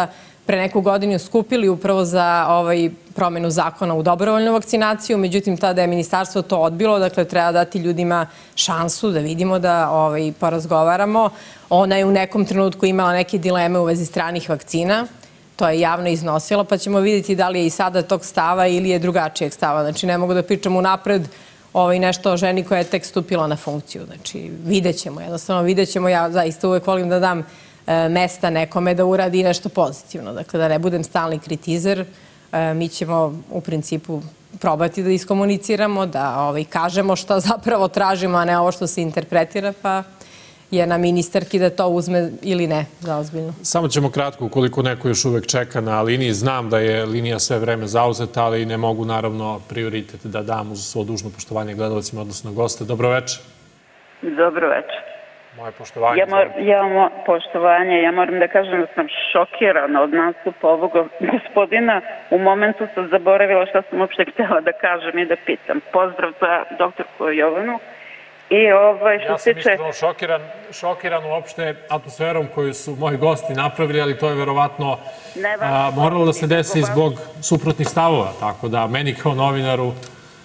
pre neku godinu skupili upravo za ovaj promenu zakona u dobrovoljnu vakcinaciju, međutim tada je ministarstvo to odbilo, dakle treba dati ljudima šansu da vidimo, da ovaj, porazgovaramo. Ona je u nekom trenutku imala neke dileme u vezi stranih vakcina, to je javno iznosila, pa ćemo vidjeti da li je i sada tog stava ili je drugačijeg stava. Znači ne mogu da pričam unapred ovaj, nešto o ženi koja je tek stupila na funkciju. Znači vidjet ćemo, jednostavno vidjet ćemo, ja zaista uvek volim da dam mesta nekome da uradi nešto pozitivno. Dakle, da ne budem stalni kritizer, mi ćemo u principu probati da iskomuniciramo, da ovaj, kažemo što zapravo tražimo, a ne ovo što se interpretira, pa je na ministarki da to uzme ili ne, za ozbiljno. Samo ćemo kratko, ukoliko neko još uvek čeka na liniji. Znam da je linija sve vreme zauzeta, ali ne mogu naravno prioritet da dam uz svo dužno poštovanje gledalcima, odnosno goste. Dobro večer. Dobro večer. Moje poštovanje. Ja, mor, ja mo, poštovanje, ja moram da kažem da sam šokirana od nastupa ovog gospodina. U momentu sam zaboravila šta sam uopšte htjela da kažem i da pitam. Pozdrav za doktorku Jovanu. I ovaj, što ja sam tiče... iskreno šokiran, šokiran uopšte atmosferom koju su moji gosti napravili, ali to je verovatno a, moralo da se desi zbog suprotnih stavova. Tako da meni kao novinaru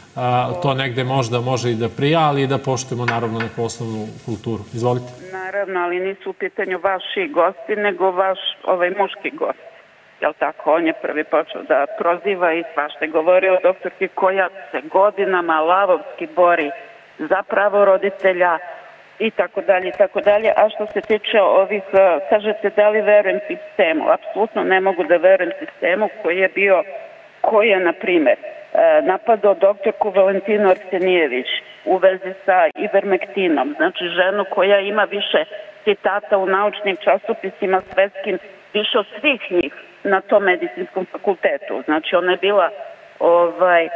a, to negde možda može i da prija, ali i da poštujemo naravno neku osnovnu kulturu. Izvolite. Naravno, ali nisu u pitanju vaši gosti, nego vaš ovaj muški gost. Jel tako? On je prvi počeo da proziva i svašta je govorio o doktorki koja se godinama lavovski bori za pravo roditelja i tako dalje i tako dalje. A što se tiče ovih, kažete da li verujem sistemu? Apsolutno ne mogu da verujem sistemu koji je bio, koji je, na primjer, napadao doktorku Valentinu Arsenijević u vezi sa ivermektinom. Znači ženu koja ima više citata u naučnim časopisima svetskim, više od svih njih na tom medicinskom fakultetu. Znači ona je bila ovaj...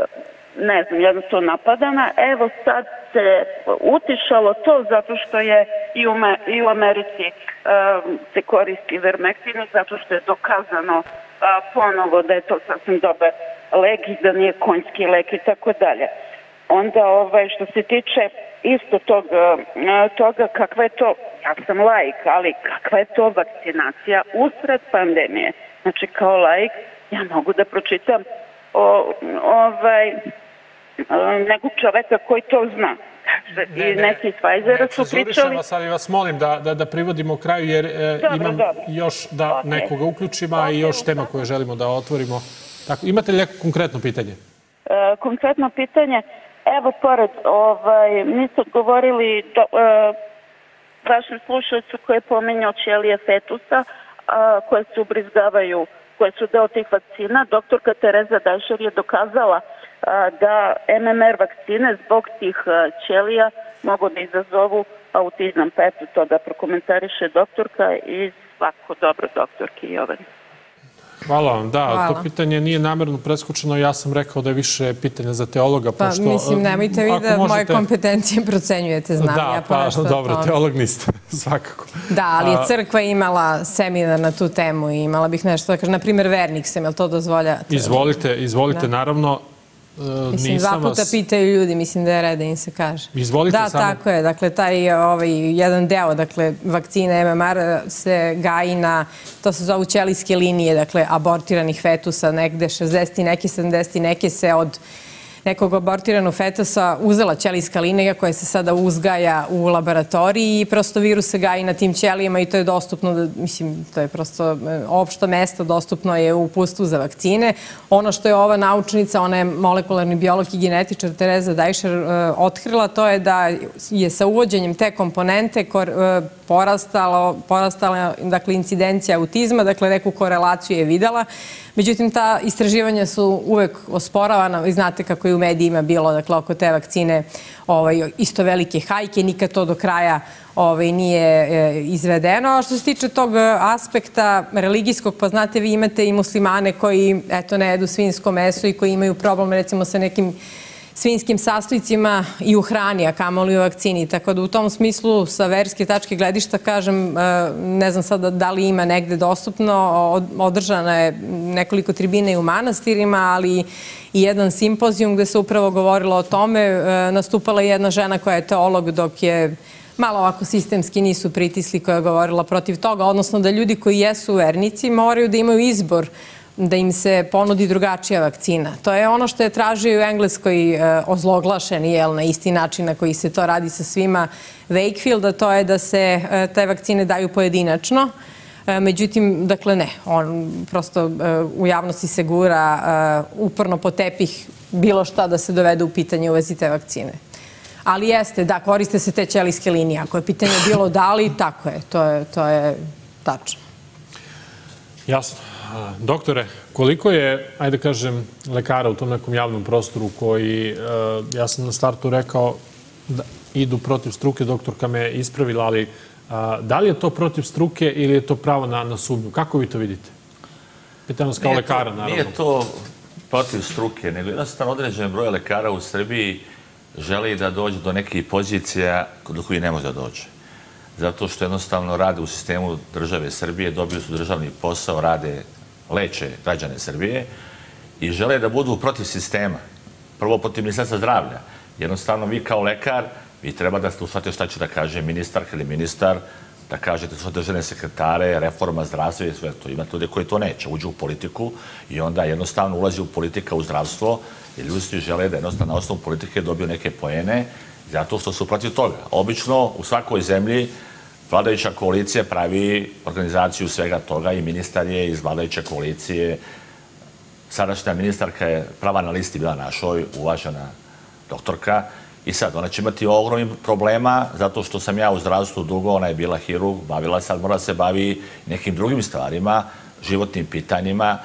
ne znam, jednostavno napadana. Evo sad se utišalo to zato što je i u, me, i u Americi uh, se koristi ivermektin, zato što je dokazano uh, ponovo da je to sasvim dobar lek i da nije konjski lek i tako dalje. Onda ovaj, što se tiče isto toga, toga kakva je to, ja sam laik, ali kakva je to vakcinacija usred pandemije. Znači kao laik ja mogu da pročitam o, ovaj, nekog čoveka koji to zna. I neki iz Pfizera su pričali... vas, ali vas molim da, da, da privodimo kraju, jer e, dobro, imam dobro. još da okay. nekoga uključimo, a i još tema koje želimo da otvorimo. Tako, imate li neko konkretno pitanje? E, konkretno pitanje, evo pored, ovaj, niste odgovorili do, e, vašem slušalcu koji je pominjao ćelije fetusa, a, koje se ubrizgavaju, koje su deo tih vakcina. Doktorka Tereza Dajšer je dokazala da M M R vakcine zbog tih ćelija mogu da izazovu autizam. Pa eto to da prokomentariše doktorka i svako dobro doktorki Jovani. Hvala vam, da, Hvala. To pitanje nije namerno preskočeno, ja sam rekao da je više pitanje za teologa, pa, pošto... mislim, nemojte vi da možete... moje kompetencije procenjujete, znam da, ja pa, pa dobro, to... teolog niste, svakako. Da, ali je crkva imala seminar na tu temu i imala bih nešto da kažem, na primjer, vernik sam, jel to dozvolja? Izvolite, izvolite, da. Naravno. Mislim, dva puta vas... pitaju ljudi, mislim da je red da im se kaže. Izvolite da, samo. Da, tako je. Dakle, taj ovaj, jedan deo, dakle, vakcine M M R se gaji na, to se zovu ćelijske linije, dakle, abortiranih fetusa, negde šezdeset i neke, sedamdeset i neke se od nekog abortiranog fetusa uzela ćelijska linija koja se sada uzgaja u laboratoriji i prosto virus se gaji na tim ćelijama i to je dostupno, mislim, to je prosto opšto mesto, dostupno je u uputstvu za vakcine. Ono što je ova naučnica, ona je molekularni biolog i genetičar Tereza Dajšer otkrila, to je da je sa uvođenjem te komponente porastala, porastala dakle, incidencija autizma, dakle neku korelaciju je videla. Međutim, ta istraživanja su uvek osporavana. Vi znate kako je u medijima bilo, dakle, oko te vakcine ovaj, isto velike hajke, nikad to do kraja ovaj, nije e, izvedeno. A što se tiče tog aspekta religijskog, pa znate, vi imate i muslimane koji, eto, ne jedu svinjsko meso i koji imaju problem, recimo, sa nekim svinjskim sastojcima i u hrani, a kamoli u vakcini. Tako da u tom smislu sa verske tačke gledišta kažem, ne znam sada da li ima negde dostupno, održana je nekoliko tribina i u manastirima, ali i jedan simpozijum gde se upravo govorilo o tome. Nastupala je jedna žena koja je teolog dok je malo ovako sistemski nisu pritisli koja je govorila protiv toga, odnosno da ljudi koji jesu vernici moraju da imaju izbor da im se ponudi drugačija vakcina. To je ono što je tražio u Engleskoj e, ozloglašen, jel, na isti način na koji se to radi sa svima Wakefield, a to je da se e, te vakcine daju pojedinačno. E, međutim, dakle ne, on prosto e, u javnosti se gura e, uporno po tepih bilo šta da se dovede u pitanje u vezi te vakcine. Ali jeste, da, koriste se te ćelijske linije. Ako je pitanje bilo da li, tako je, to je, to je tačno. Jasno. Doktore, koliko je, ajde kažem, lekara u tom nekom javnom prostoru koji, ja sam na startu rekao da idu protiv struke, doktorka me ispravila, ali da li je to protiv struke ili je to pravo na, na sumnju? Kako vi to vidite? Pitam vas kao nije lekara, to, naravno. Nije to protiv struke, nego jednostavno određen broj lekara u Srbiji želi da dođe do nekih pozicija do kojih ne može da dođe. Zato što jednostavno rade u sistemu države Srbije, dobili su državni posao, rade, leče građane Srbije i žele da budu protiv sistema. Prvo protiv ministarstva zdravlja. Jednostavno vi kao lekar, vi treba da slušate šta će da kaže ministar ili ministar, da kažete što državne sekretare, reforma zdravstva i sve to. Ima ljudi koji to neće, uđu u politiku i onda jednostavno ulazi u politika u zdravstvo jer ljudi žele da jednostavno na osnovu politike dobiju neke poene zato što su protiv toga. Obično u svakoj zemlji vladajuća koalicija pravi organizaciju svega toga i ministar je iz vladajuće koalicije. Sadašnja ministarka je prava na listi bila našoj, uvažena doktorka. I sad, ona će imati ogromnih problema, zato što sam ja u zdravstvu dugo, ona je bila hirurg, bavila sad, mora se bavi nekim drugim stvarima, životnim pitanjima,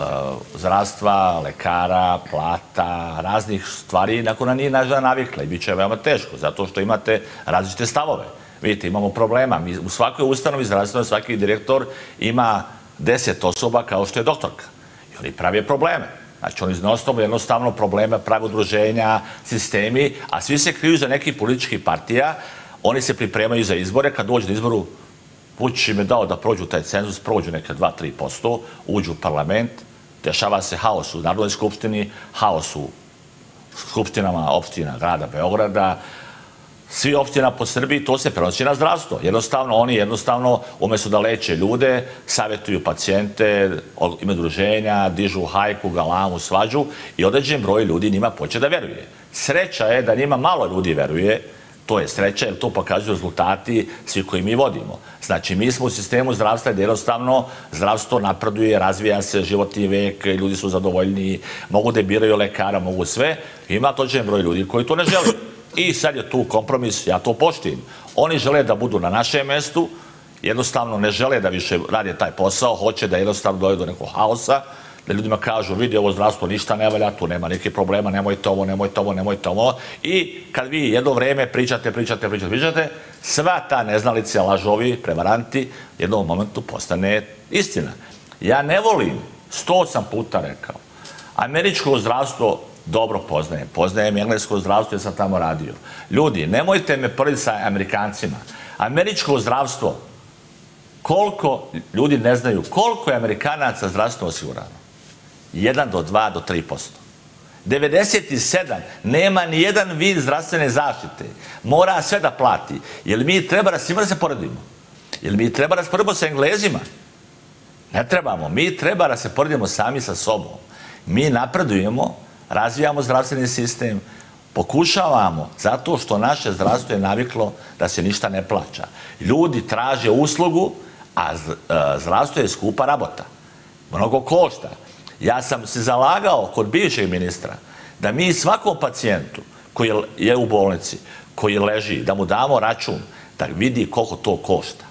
zdravstva, lekara, plata, raznih stvari na koje ona nije navikla i bit će veoma teško, zato što imate različite stavove. Vidite, imamo problema. Mi u svakoj ustanovi zdravstvenoj svaki direktor ima deset osoba kao što je doktorka. I oni prave probleme. Znači, oni iznostavno jednostavno probleme prave udruženja, sistemi, a svi se kriju za nekih političkih partija. Oni se pripremaju za izbore. Kad dođe na izboru, Vučić im je dao da prođu taj cenzus, prođu neka dva do tri posto, uđu u parlament, dešava se haos u Narodnoj skupštini, haos u skupštinama opština grada Beograda, svi opština po Srbiji, to se prenosi na zdravstvo. Jednostavno, oni jednostavno, umjesto da leče ljude, savjetuju pacijente, imaju udruženja, dižu hajku, galamu, svađu i određen broj ljudi njima poče da veruje. Sreća je da njima malo ljudi veruje, to je sreća jer to pokazuju rezultati svi koji mi vodimo. Znači, mi smo u sistemu zdravstva gdje jednostavno zdravstvo napreduje, razvija se životni vek, ljudi su zadovoljniji, mogu da biraju lekara, mogu sve. Ima određen broj ljudi koji to ne žele. I sad je tu kompromis, ja to poštujem. Oni žele da budu na našem mestu, jednostavno ne žele da više rade taj posao, hoće da jednostavno dođe do nekog haosa, da ljudima kažu, vidi, ovo zdravstvo ništa ne valja, tu nema nekih problema, nemojte ovo, nemojte ovo, nemojte ovo. I kad vi jedno vreme pričate, pričate, pričate, pričate, sva ta neznalica, lažovi, prevaranti, u jednom momentu postane istina. Ja ne volim, sto sam puta rekao, američko zdravstvo dobro poznajem. Poznajem englesko zdravstvo jer sam tamo radio. Ljudi, nemojte me porediti sa Amerikancima. Američko zdravstvo, koliko ljudi ne znaju, koliko je Amerikanaca zdravstveno osigurano? jedan do dva do tri posto. devedeset sedam nema ni jedan vid zdravstvene zaštite. Mora sve da plati. Jer mi treba da svima da se poredimo? Jer mi treba da se poredimo sa Englezima? Ne trebamo. Mi treba da se poredimo sami sa sobom. Mi napredujemo, razvijamo zdravstveni sistem, pokušavamo, zato što naše zdravstvo je naviklo da se ništa ne plaća. Ljudi traže uslugu, a zdravstvo je skupa rabota. Mnogo košta. Ja sam se zalagao kod bivšeg ministra da mi svakom pacijentu koji je u bolnici, koji leži, da mu damo račun, da vidi koliko to košta.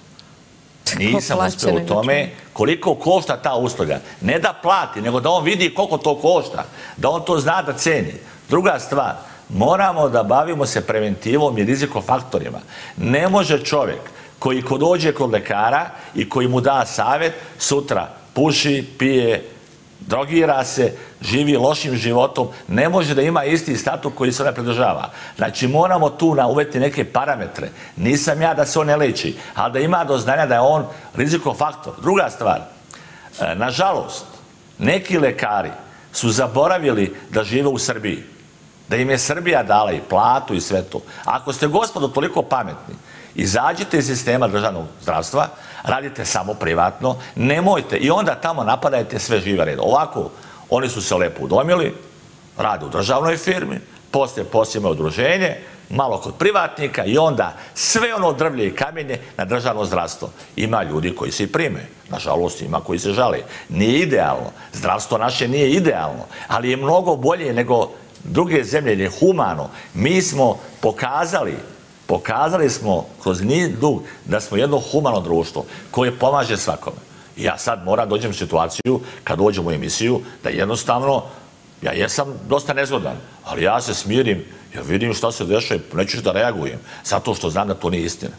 Nisam uspio u tome koliko košta ta usluga. Ne da plati, nego da on vidi koliko to košta. Da on to zna da ceni. Druga stvar, moramo da bavimo se preventivom i rizikofaktorima. Ne može čovjek koji ko dođe kod lekara i koji mu da savjet, sutra puši, pije, drogira se, živi lošim životom, ne može da ima isti statut koji se ne pridržava. Znači, moramo tu uvesti neke parametre. Nisam ja da se on ne leči, ali da ima do znanja da je on rizikofaktor. Druga stvar, nažalost, neki lekari su zaboravili da žive u Srbiji, da im je Srbija dala i platu i sve to. Ako ste, gospodo, toliko pametni Izađite iz sistema državnog zdravstva, radite samo privatno, nemojte i onda tamo napadajte sve žive red. Ovako, oni su se lepo udomili, rade u državnoj firmi, poslije posebno udruženje, malo kod privatnika i onda sve ono drvlje i kamenje na državno zdravstvo. Ima ljudi koji se i prime, nažalost ima koji se žale. Nije idealno, zdravstvo naše nije idealno, ali je mnogo bolje nego druge zemlje, je humano. Mi smo pokazali, pokazali smo kroz niz dug da smo jedno humano društvo koje pomaže svakome. I ja sad moram dođem u situaciju, kad dođem u emisiju, da jednostavno, ja jesam dosta nezgodan, ali ja se smirim, jer vidim šta se dešava i neću da reagujem, zato što znam da to nije istina.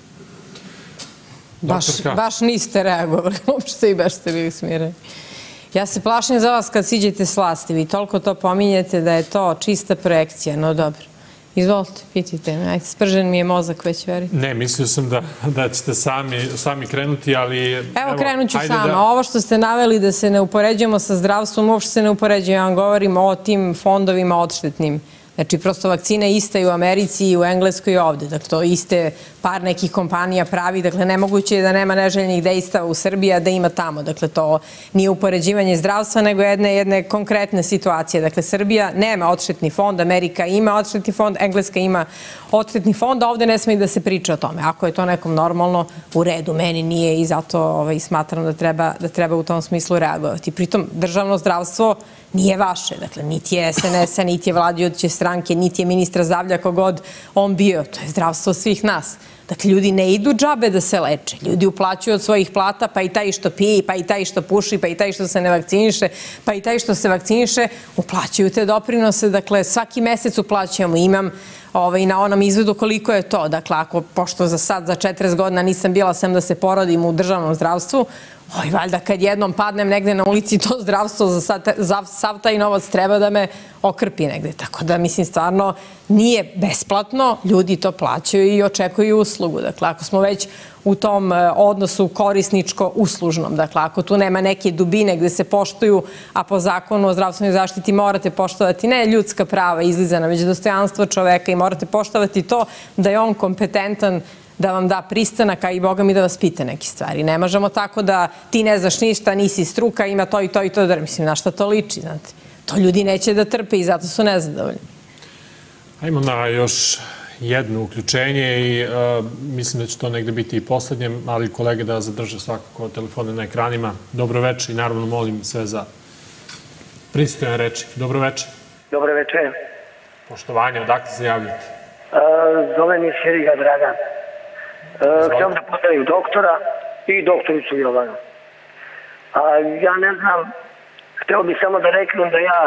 Baš niste reagovali, uopšte i baš ste bili smireni. Ja se plašim za vas kad siđete s vlasti. Vi toliko to pominjete da je to čista projekcija, no dobro. Izvolite, pitajte me. Ajde, spržen mi je mozak već, verite. Ne, mislio sam da ćete sami krenuti, ali... Evo, krenut ću sama. Ovo što ste naveli da se ne upoređujemo sa zdravstvom, uopšte se ne upoređujemo. Ja vam govorim o tim fondovima odštetnim. Znači, prosto vakcina je ista i u Americi i u Engleskoj i ovde. Dakle, to iste par nekih kompanija pravi. Dakle, nemoguće je da nema neželjenih dejstava u Srbiji, a da ima tamo. Dakle, to nije upoređivanje zdravstva, nego jedne konkretne situacije. Dakle, Srbija nema odštetni fond, Amerika ima odštetni fond, Engleska ima odštetni fond, a ovde ne sme i da se priča o tome. Ako je to nekom normalno, u redu, meni nije i zato smatram da treba u tom smislu reagovati. Pritom, državno zdravstvo nije vaše. Dakle, niti je es en es-a, niti je vladajuće stranke, niti je ministra zdravlja kogod on bio. To je zdravstvo svih nas. Dakle, ljudi ne idu džabe da se leče. Ljudi uplaćuju od svojih plata, pa i taj što pije, pa i taj što puši, pa i taj što se ne vakciniše, pa i taj što se vakciniše, uplaćuju te doprinose. Dakle, svaki mesec uplaćujemo. Imam na onom izvedu koliko je to. Dakle, ako, pošto za sad, za četrdeset godina nisam bila sem da se porodim u državnom zdravstvu, oj, valjda kad jednom padnem negde na ulici, to zdravstvo za sav taj novac treba da me okrpi negde. Tako da, mislim, stvarno nije besplatno, ljudi to plaćaju i očekuju uslugu. Dakle, ako smo već u tom odnosu korisničko-uslužnom, dakle, ako tu nema neke dubine gde se poštuju, a po zakonu o zdravstvenoj zaštiti morate poštovati ne ljudska prava izlizana, već dostojanstvo čoveka i morate poštovati to da je on kompetentan da vam da pristanak, a i Boga mi da vas pita neke stvari. Ne možemo tako da ti ne znaš ništa, nisi struka, ima to i to i to. Mislim, na šta to liči, znate. To ljudi neće da trpe i zato su nezadovoljni. Ajmo na još jedno uključenje i mislim da će to negde biti i poslednje, ali kolege da zadrže svakako telefone na ekranima. Dobro večer i naravno molim sve za pristojan reči. Dobro večer. Dobro večer. Poštovanje, odakle se javljate? Zove mi Šeriga Dragan. Htio da pozdravim doktora i doktoricu Jovanu. Ja ne znam, htio bih samo da reknem da ja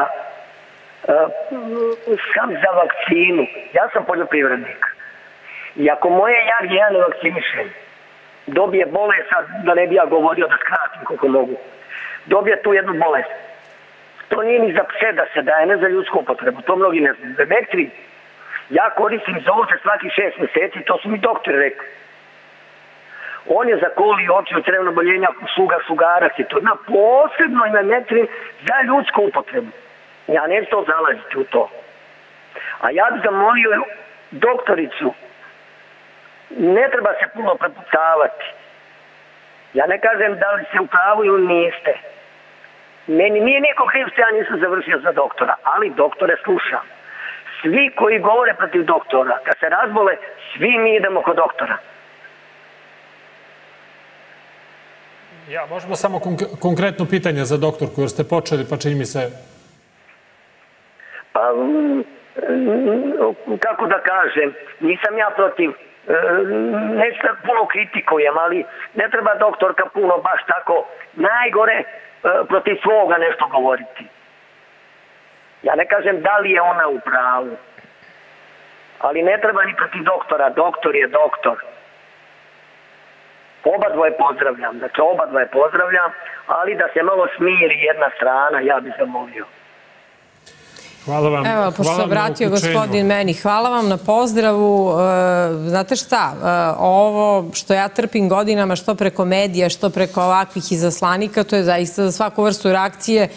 sam za vakcinu. Ja sam poljoprivrednik. I ako moje jagnje ja ne vakcinišem, dobije bolest, da ne bi ja govorio da skratim koliko mogu, dobije tu jednu bolest. To nije ni za pse da se daje, ne za ljudsku upotrebu. To mnogi ne znam. Demetri, ja koristim za ovo svaki šest meseci, to su mi doktori rekli. On je za koli oči od crevnog oboljenja, šugar, šugarac i to. Na posebno ime metrin za ljudsku upotrebu. Ja neću to zalaziti u to. A ja bih zamolio doktoricu, ne treba se puno prepucavati. Ja ne kažem da li se u pravu ili niste. Meni nije niko kriv što ja nisam završio za doktora, ali doktore slušam. Svi koji govore protiv doktora, kad se razbole, svi mi idemo kod doktora. Ja, možemo samo konkretno pitanje za doktorku, jer ste počeli, pa čini mi se... Pa, kako da kažem, nisam ja protiv, neću da puno kritikujem, ali ne treba doktorka puno baš tako najgore protiv svoga nešto govoriti. Ja ne kažem da li je ona u pravu, ali ne treba ni protiv doktora, doktor je doktor. Oba dvoje pozdravljam, znači oba dvoje pozdravljam, ali da se malo smiri jedna strana, ja bih zamolio. Hvala vam. Evo, pošto se obratio gospodin meni, hvala vam na pozdravu. Znate šta, ovo što ja trpim godinama, što preko medija, što preko ovakvih izaslanika, to je zaista za svaku vrstu reakcije,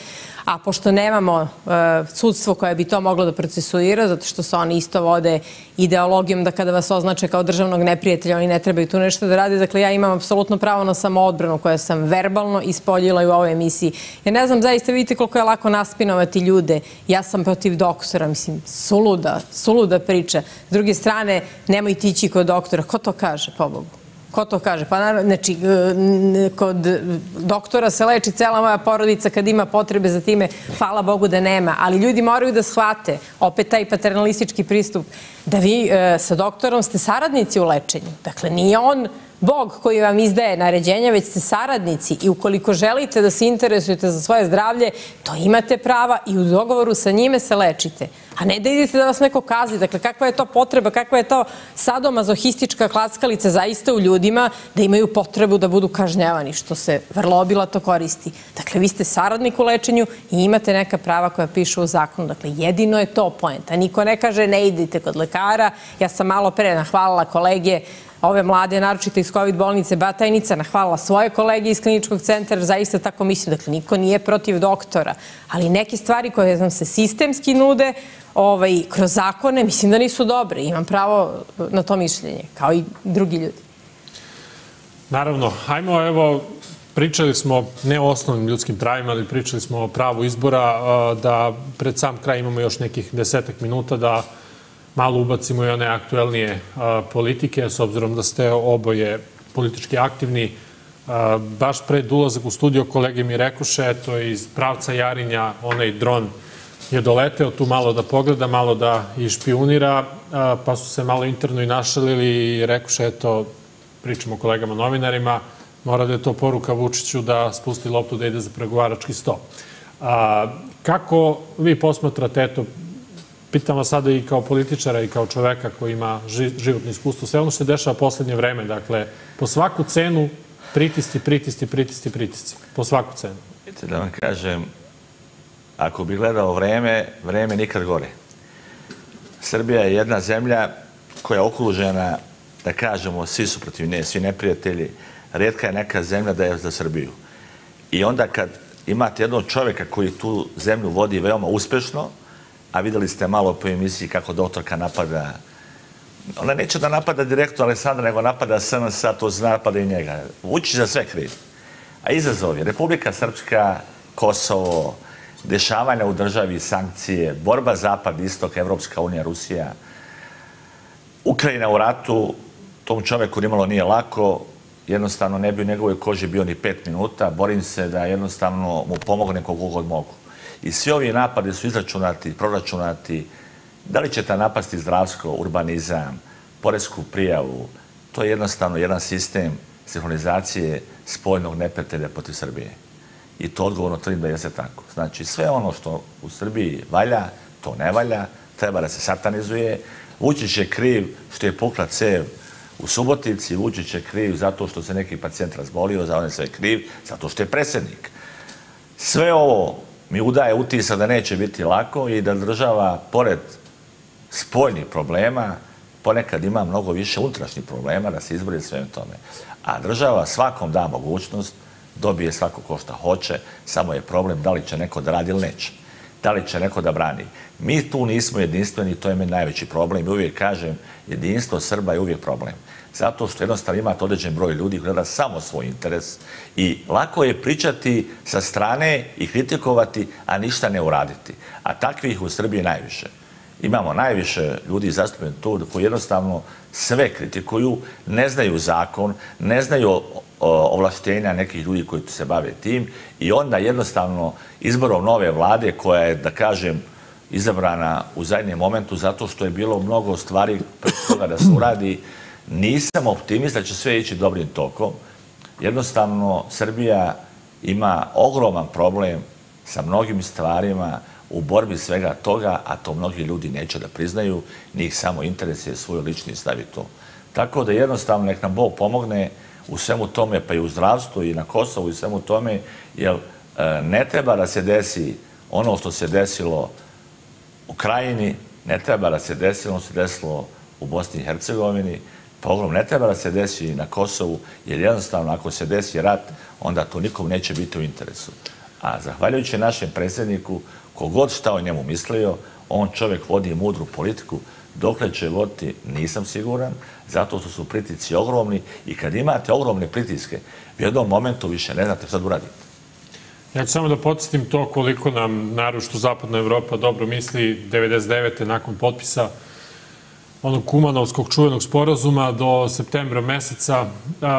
a pošto nemamo sudstvo koje bi to moglo da procesuira, zato što se oni isto vode ideologijom da kada vas označe kao državnog neprijatelja, oni ne trebaju tu nešto da rade. Dakle, ja imam apsolutno pravo na samoodbranu koja sam verbalno ispoljila i u ovoj emisiji. Ja ne znam, zaista vidite koliko je lako naspinovati ljude. Ja sam protiv doktora, mislim, suluda, suluda priča. S druge strane, nemojte ići kod doktora. Ko to kaže, pobogu? Ko to kaže? Pa naravno, znači, kod doktora se leči cela moja porodica kad ima potrebe za time, hvala Bogu da nema. Ali ljudi moraju da shvate, opet taj paternalistički pristup, da vi sa doktorom ste saradnici u lečenju. Dakle, nije on Bog koji vam izdaje naređenja, već ste saradnici i ukoliko želite da se interesujete za svoje zdravlje, to imate prava i u dogovoru sa njime se lečite. A ne da idete da vas neko kazi. Dakle, kakva je to potreba, kakva je to sadomazohistička klackalica zaista u ljudima da imaju potrebu da budu kažnjavani, što se vrlo obilato koristi. Dakle, vi ste saradnik u lečenju i imate neka prava koja pišu u zakonu. Dakle, jedino je to poenta. Niko ne kaže ne idite kod lekara. Ja sam malo pre nahvalila kolege ove mlade, naročito iz COVID bolnice Batajnica, nahvalila svoje kolege iz kliničkog centra, zaista tako mislim. Dakle, niko nije protiv doktora, ali neke stvari koje nam se sistemski nude kroz zakone, mislim da nisu dobre. Imam pravo na to mišljenje, kao i drugi ljudi. Naravno, hajmo, evo, pričali smo ne o osnovnim ljudskim pravima, ali pričali smo o pravu izbora, da pred sam kraj imamo još nekih desetak minuta da malo ubacimo i one aktuelnije politike, s obzirom da ste oboje politički aktivni. Baš pred ulazak u studio kolege mi rekoše, eto, iz pravca Jarinja, onaj dron je doleteo tu malo da pogleda, malo da išpionira, pa su se malo interno i našalili i rekoše, eto, pričamo o kolegama novinarima, mora da je to poruka Vučiću da spusti loptu da ide za pregovarački sto. Kako vi posmatrate, eto, pitam vas sada i kao političara i kao čoveka koji ima životno iskustvo, sve ono što se dešava poslednje vreme, dakle, po svaku cenu pritisci, pritisci, pritisci, pritisci, po svaku cenu. Vidite, da vam kažem, ako bi gledao vreme, vreme nikad gore. Srbija je jedna zemlja koja je okružena, da kažemo, svi su protiv nje, svi neprijatelji. Rijetka je neka zemlja da je za Srbiju. I onda kad imate jednog čoveka koji tu zemlju vodi veoma uspešno, a videli ste malo po emisiji kako doktorka napada, ona neće da napada direktno Aleksandra, nego napada S N S, to napada i njega. Vučić za sve kriv. A izazov je Republika Srpska, Kosovo, dešavanja u državi, sankcije, borba Zapad, Istok, Evropska unija, Rusija, Ukrajina u ratu, tom čoveku nimalo nije lako, jednostavno ne bi u njegovoj koži bio ni pet minuta, borim se da jednostavno mu pomogne koliko god mogu. I svi ovi napadi su izračunati, proračunati, da li ćete napasti zdravstvo, urbanizam, poresku prijavu, to je jednostavno jedan sistem sinhronizacije spoljnog neprijatelja protiv Srbije. I to odgovorno tvrdim da je se tako. Znači, sve ono što u Srbiji valja, to ne valja, treba da se satanizuje. Vučić je kriv što je pukla cev u Subotici, Vučić je kriv zato što se neki pacijent razbolio, za on je sve kriv, zato što je predsjednik. Sve ovo mi udaje utisak da neće biti lako i da država, pored spoljnih problema, ponekad ima mnogo više unutrašnjih problema da se izbori svem tome. A država svakom da mogućnost, dobije svako ko šta hoće, samo je problem da li će neko da radi ili neće. Da li će neko da brani. Mi tu nismo jedinstveni, to je meni najveći problem. I uvijek kažem, jedinstvo Srba je uvijek problem. Zato što jednostavno imate određen broj ljudi koji gleda samo svoj interes i lako je pričati sa strane i kritikovati, a ništa ne uraditi. A takvih u Srbiji najviše. Imamo najviše ljudi zastupljeni tu koji jednostavno sve kritikuju, ne znaju zakon, ne znaju ovlaštenja nekih ljudi koji se bave tim i onda jednostavno izborom nove vlade koja je, da kažem, izabrana u zadnjem momentu zato što je bilo mnogo stvari pre toga da se uradi, nisam optimista da će sve ići dobrim tokom. Jednostavno, Srbija ima ogroman problem sa mnogim stvarima u borbi svega toga, a to mnogi ljudi neće da priznaju, njih samo interesuje svoj lični stav i to. Tako da jednostavno nek nam Bog pomogne u svemu tome, pa i u zdravstvu i na Kosovu i svemu tome, jer ne treba da se desi ono što se desilo u Krajini, ne treba da se desi ono što se desilo u Bosni i Hercegovini, pogrom ne treba da se desi na Kosovu, jer jednostavno ako se desi rat, onda to nikom neće biti u interesu. A zahvaljujući našem predsjedniku, kogod šta o njemu mislio, on čovjek vodi mudru politiku. Dokle će voditi, nisam siguran, zato što su pritici ogromni i kad imate ogromne pritiske, u jednom momentu više ne znate šta da uradite. Ja ću samo da podsjetim to koliko nam, naročito Zapadna Evropa, dobro misli. devedeset devete nakon potpisa onog Kumanovskog čuvenog sporazuma do septembra meseca,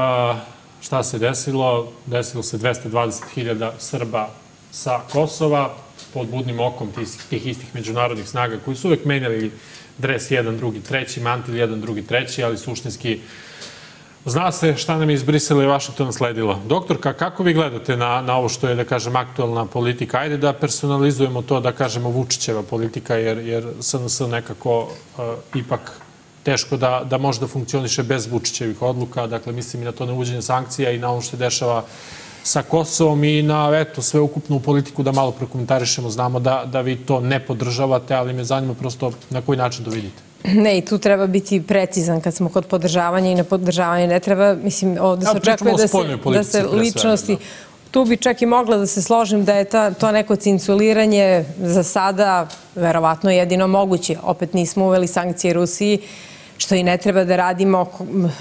šta se desilo? Desilo se dvesta dvadeset hiljada Srba sa Kosova pod budnim okom tih istih međunarodnih snaga koji su uvek menjali dres jedan, drugi, treći, mantil jedan, drugi, treći, ali suštinski zna se šta nam je iz Brisela i Vašingtona sledilo. Doktorka, kako vi gledate na, na ovo što je, da kažem, aktualna politika? Ajde da personalizujemo to, da kažemo Vučićeva politika, jer, jer S N S nekako uh, ipak teško da, da može da funkcioniše bez Vučićevih odluka. Dakle, mislim i na to neuvođenje sankcija i na ono što se dešava sa Kosovom i na, eto, sve ukupnu politiku da malo prokomentarišemo. Znamo da, da vi to ne podržavate, ali me zanima prosto na koji način to vidite. Ne, i tu treba biti precizan kad smo kod podržavanja i nepodržavanja. Ne treba, mislim, ovdje se očekuje da se, da se ličnosti... Tu bi čak i mogla da se složim da je ta, to neko cinculiranje za sada verovatno jedino moguće. Opet nismo uveli sankcije Rusiji, što i ne treba da radimo oko,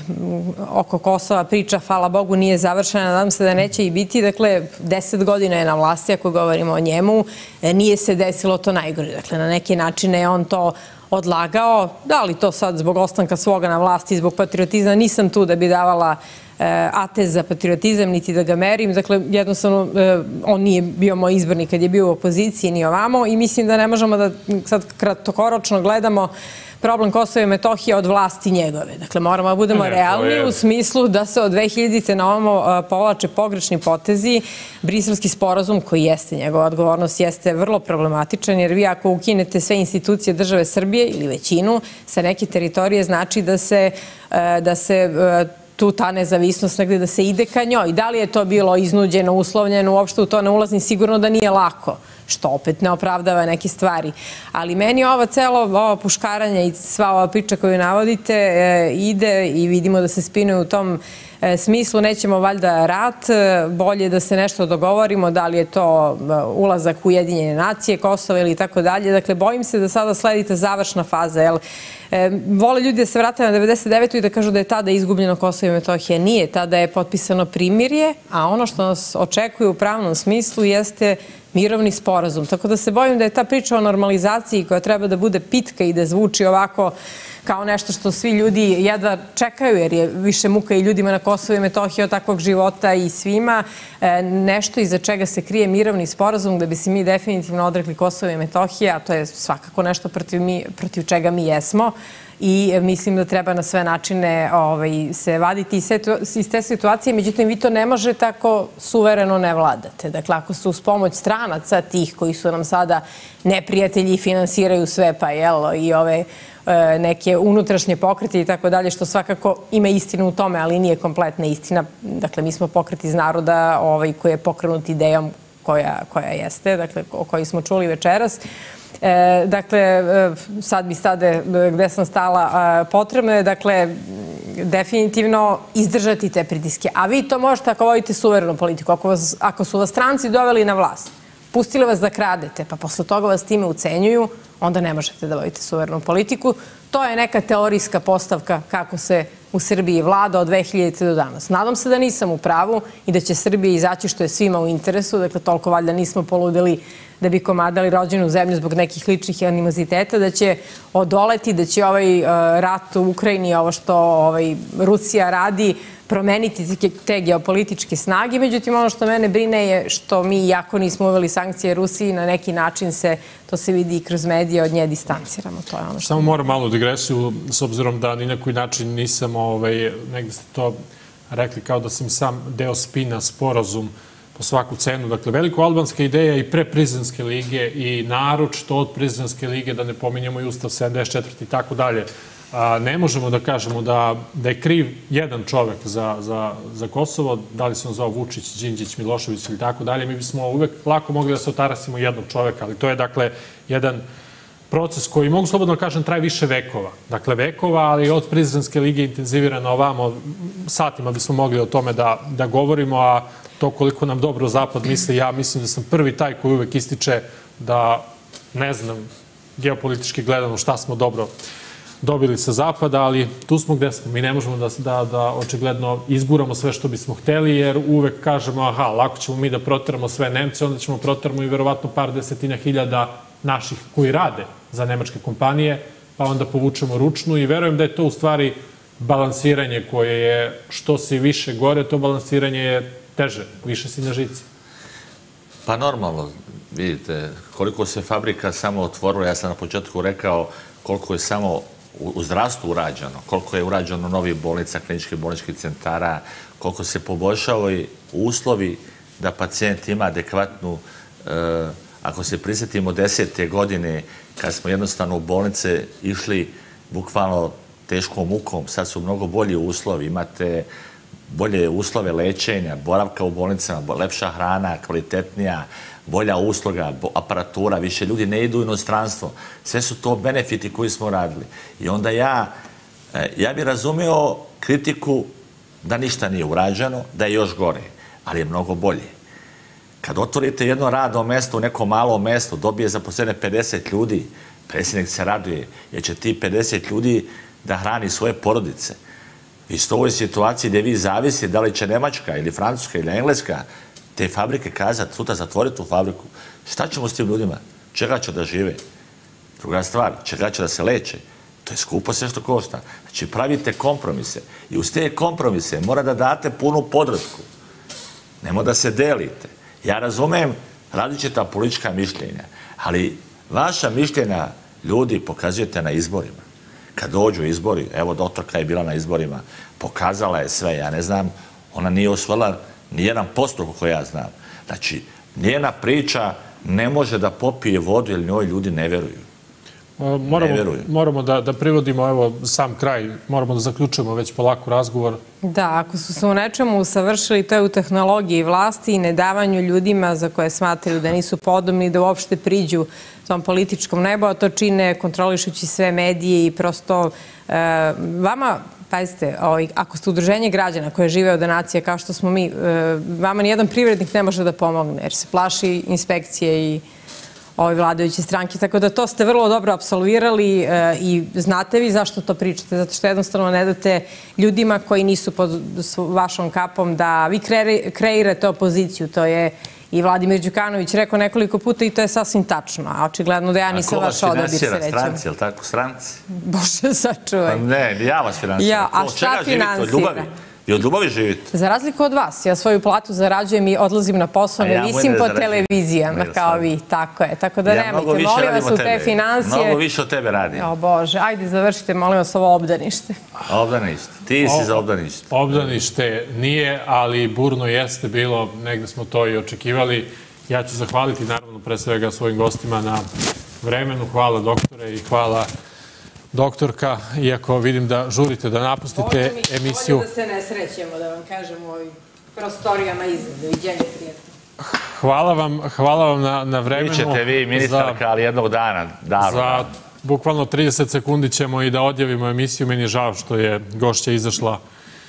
oko Kosova. Priča, hvala Bogu, nije završena, nadam se da neće i biti. Dakle, deset godina je na vlasti, ako govorimo o njemu, nije se desilo to najgore. Dakle, na neki način je on to odlagao. Da li to sad zbog ostanka svoga na vlasti, zbog patriotizma, nisam tu da bi davala atez za patriotizam, niti da ga merim. Dakle, jednostavno, on nije bio moj izbornik kad je bio u opoziciji, ni ovamo, i mislim da ne možemo da sad kratkoročno gledamo problem Kosova i Metohije od vlasti njegove. Dakle, moramo da budemo ne, realni je... u smislu da se od dve hiljadite na ovamo povlače pogrešni potezi. Briselski sporazum, koji jeste, njegova odgovornost jeste vrlo problematičan, jer vi ako ukinete sve institucije države Srbije ili većinu sa neke teritorije, znači da se, da se tu ta nezavisnost negde da se ide ka njoj. Da li je to bilo iznuđeno, uslovljeno, uopšte u to ne ulazim, sigurno da nije lako, što opet ne opravdava neke stvari. Ali meni ova celo, ova puškaranja i sva ova priča koju navodite e, ide i vidimo da se spinuje u tom e, smislu. Nećemo valjda rat, bolje da se nešto dogovorimo, da li je to ulazak u Ujedinjene nacije, Kosova ili tako dalje. Dakle, bojim se da sada sledite završna faza, jel? E, vole ljudi da se vrate na devedeset devetu i da kažu da je tada izgubljeno Kosovo i Metohija. Nije, tada je potpisano primirje, a ono što nas očekuje u pravnom smislu jeste mirovni sporazum. Tako da se bojim da je ta priča o normalizaciji koja treba da bude pitka i da zvuči ovako kao nešto što svi ljudi jedva čekaju, jer je više muka i ljudima na Kosovu i Metohiji od takvog života i svima, nešto iza čega se krije mirovni sporazum da bi se mi definitivno odrekli Kosova i Metohije, a to je svakako nešto protiv, mi, protiv čega mi jesmo. I mislim da treba na sve načine ovaj, se vaditi iz te situacije. Međutim, vi to ne može tako suvereno ne vladate. Dakle, ako su uz pomoć stranaca tih koji su nam sada neprijatelji i finansiraju sve, pa jelo, i ove e, neke unutrašnje pokrete i tako dalje, što svakako ima istinu u tome, ali nije kompletna istina. Dakle, mi smo pokret iz naroda ovaj, koji je pokrenut idejom koja, koja jeste, dakle, o kojoj smo čuli večeras. E, dakle, sad mi stade gde sam stala, potrebno je, dakle, definitivno izdržati te pritiske. A vi to možete ako vodite suverenu politiku. Ako, vas, ako su vas stranci doveli na vlast, pustili vas da kradete, pa posle toga vas time ucenjuju, onda ne možete da vodite suverenu politiku. To je neka teorijska postavka kako se u Srbiji vlada od dve hiljadite do danas. Nadam se da nisam u pravu i da će Srbija izaći što je svima u interesu. Dakle, toliko valjda nismo poludeli da bi komadali rođenu zemlju zbog nekih ličnih animoziteta, da će odoleti, da će ovaj rat u Ukrajini, ovo što ovaj, Rusija radi, promeniti te geopolitičke snage. Međutim, ono što mene brine je što mi, jako nismo uveli sankcije Rusiji, na neki način se, to se vidi i kroz medije, od nje distanciramo. To je ono što... Samo moram malo digresiju, s obzirom da ni na koji način nisam, ovaj, negde ste to rekli kao da sam sam deo spina sporazum po svaku cenu. Dakle, veliko-albanska ideja i pre Prizrenske lige i naročito od Prizrenske lige, da ne pominjamo i Ustav sedamdeset četvrti i tako dalje. Ne možemo da kažemo da, da je kriv jedan čovek za, za, za Kosovo, da li se on zvao Vučić, Đinđić, Milošević ili tako dalje. Mi bismo uvek lako mogli da se otarasimo jednog čoveka, ali to je, dakle, jedan proces koji, mogu slobodno da kažem, traje više vekova. Dakle, vekova, ali od Prizrenske lige intenzivirano ovamo, satima bismo mogli o tome da, da govorimo, a to koliko nam dobro Zapad misli, ja mislim da sam prvi taj koji uvek ističe da, ne znam, geopolitički gledano šta smo dobro dobili sa Zapada, ali tu smo gde smo. Mi ne možemo da, da, da očigledno izguramo sve što bismo hteli, jer uvek kažemo, aha, lako ćemo mi da proteramo sve Nemce, onda ćemo proteramo i verovatno par desetina hiljada naših koji rade za nemačke kompanije, pa onda povučemo ručnu i verujem da je to u stvari balansiranje koje je, što si više gore, to balansiranje je teže, više si na žici. Pa normalno, vidite, koliko se fabrika samo otvorilo, ja sam na početku rekao koliko je samo u zdravstvu urađeno, koliko je urađeno novih bolnica, kliničkih bolničkih centara, koliko se poboljšao i uslovi da pacijent ima adekvatnu, e, ako se prisjetimo desete godine, kad smo jednostavno u bolnice išli bukvalno teškom mukom, sad su mnogo bolji uslovi, imate bolje uslove lečenja, boravka u bolnicama, lepša hrana, kvalitetnija, bolja usluga, aparatura, više ljudi ne idu u inostranstvo. Sve su to benefiti koji smo radili. I onda ja, ja bih razumio kritiku da ništa nije urađeno, da je još gore, ali je mnogo bolje. Kad otvorite jedno radno mesto u nekom malom mestu, dobije zaposlene pedeset ljudi, predsjednik se raduje, jer će ti pedeset ljudi da hrani svoje porodice. Vi ste u ovoj situaciji gdje vi zavisite da li će Nemačka ili Francuska ili Engleska te fabrike kazati, sutra zatvoriti tu fabriku. Šta ćemo s tim ljudima? Čega će da žive? Druga stvar, čega će da se leče? To je skupo sve što košta. Znači, pravite kompromise. I uz te kompromise mora da date punu podršku. Nemo da se delite. Ja razumem različita politička mišljenja, ali vaša mišljenja ljudi pokazujete na izborima. Kad dođu izbori, evo doktorka je bila na izborima, pokazala je sve, ja ne znam, ona nije osvojila nijedan posto kako ja znam. Znači, njena priča ne može da popije vodu jer njoj ljudi ne veruju. Moramo, moramo da, da privodimo, evo, sam kraj, moramo da zaključujemo već polako razgovor. Da, ako su se u nečemu usavršili, to je u tehnologiji vlasti i nedavanju ljudima za koje smatraju da nisu podobni da uopšte priđu tom političkom nebu, a to čine kontrolišući sve medije i prosto e, vama, pazite, ovaj, ako ste udruženje građana koje žive od donacija kao što smo mi, e, vama nijedan privrednik ne može da pomogne jer se plaši inspekcije i ove vladajuće stranke, tako da to ste vrlo dobro apsolvirali e, i znate vi zašto to pričate, zato što jednostavno ne date ljudima koji nisu pod vašom kapom da vi kre, kreirate opoziciju, to je i Vladimir Đukanović rekao nekoliko puta i to je sasvim tačno, a očigledno da ja nisam vaš odabir srećan. A ko vas finansira? Stranci, je li tako? Stranci? Bože, sačuvaj. Pa ne, ja vas financiram. Ja, a šta finansira? I od ljubavi živite? Za razliku od vas, ja svoju platu zarađujem i odlazim na posao, ne visim po televizijama kao vi, tako je. Tako da nemojte, molim vas u te financije. Mnogo više od tebe radim. O Bože, ajde završite, molim vas, ovo obdanište. Obdanište, ti si za obdanište. Obdanište nije, ali burno jeste bilo, negde smo to i očekivali. Ja ću zahvaliti naravno pre svega svojim gostima na vremenu. Hvala doktore i hvala doktorka, iako vidim da žurite da napustite emisiju. Bolje da se ne srećemo, da vam kažem, u ovim prostorijama iza. Doviđenje, prijatno. Hvala vam, hvala vam na, na vremenu. Bićete vi ministarka, ali jednog dana. Davno, za bukvalno trideset sekundi ćemo i da odjavimo emisiju. Meni je žao što je gošća izašla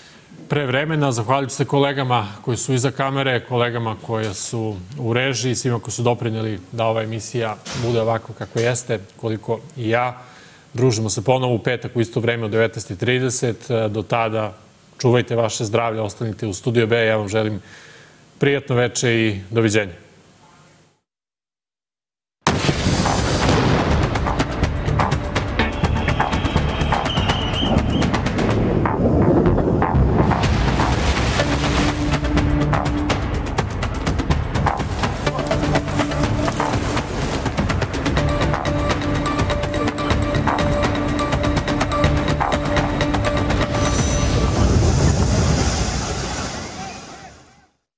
pre vremena. Zahvaljujem se kolegama koji su iza kamere, kolegama koje su u režiji, svima koji su doprinijeli da ova emisija bude ovako kako jeste, koliko i ja. Družimo se ponovo u petak u isto vreme od devetnaest i trideset. Do tada čuvajte vaše zdravlje, ostanite u Studio B. Ja vam želim prijatno veče i doviđenja.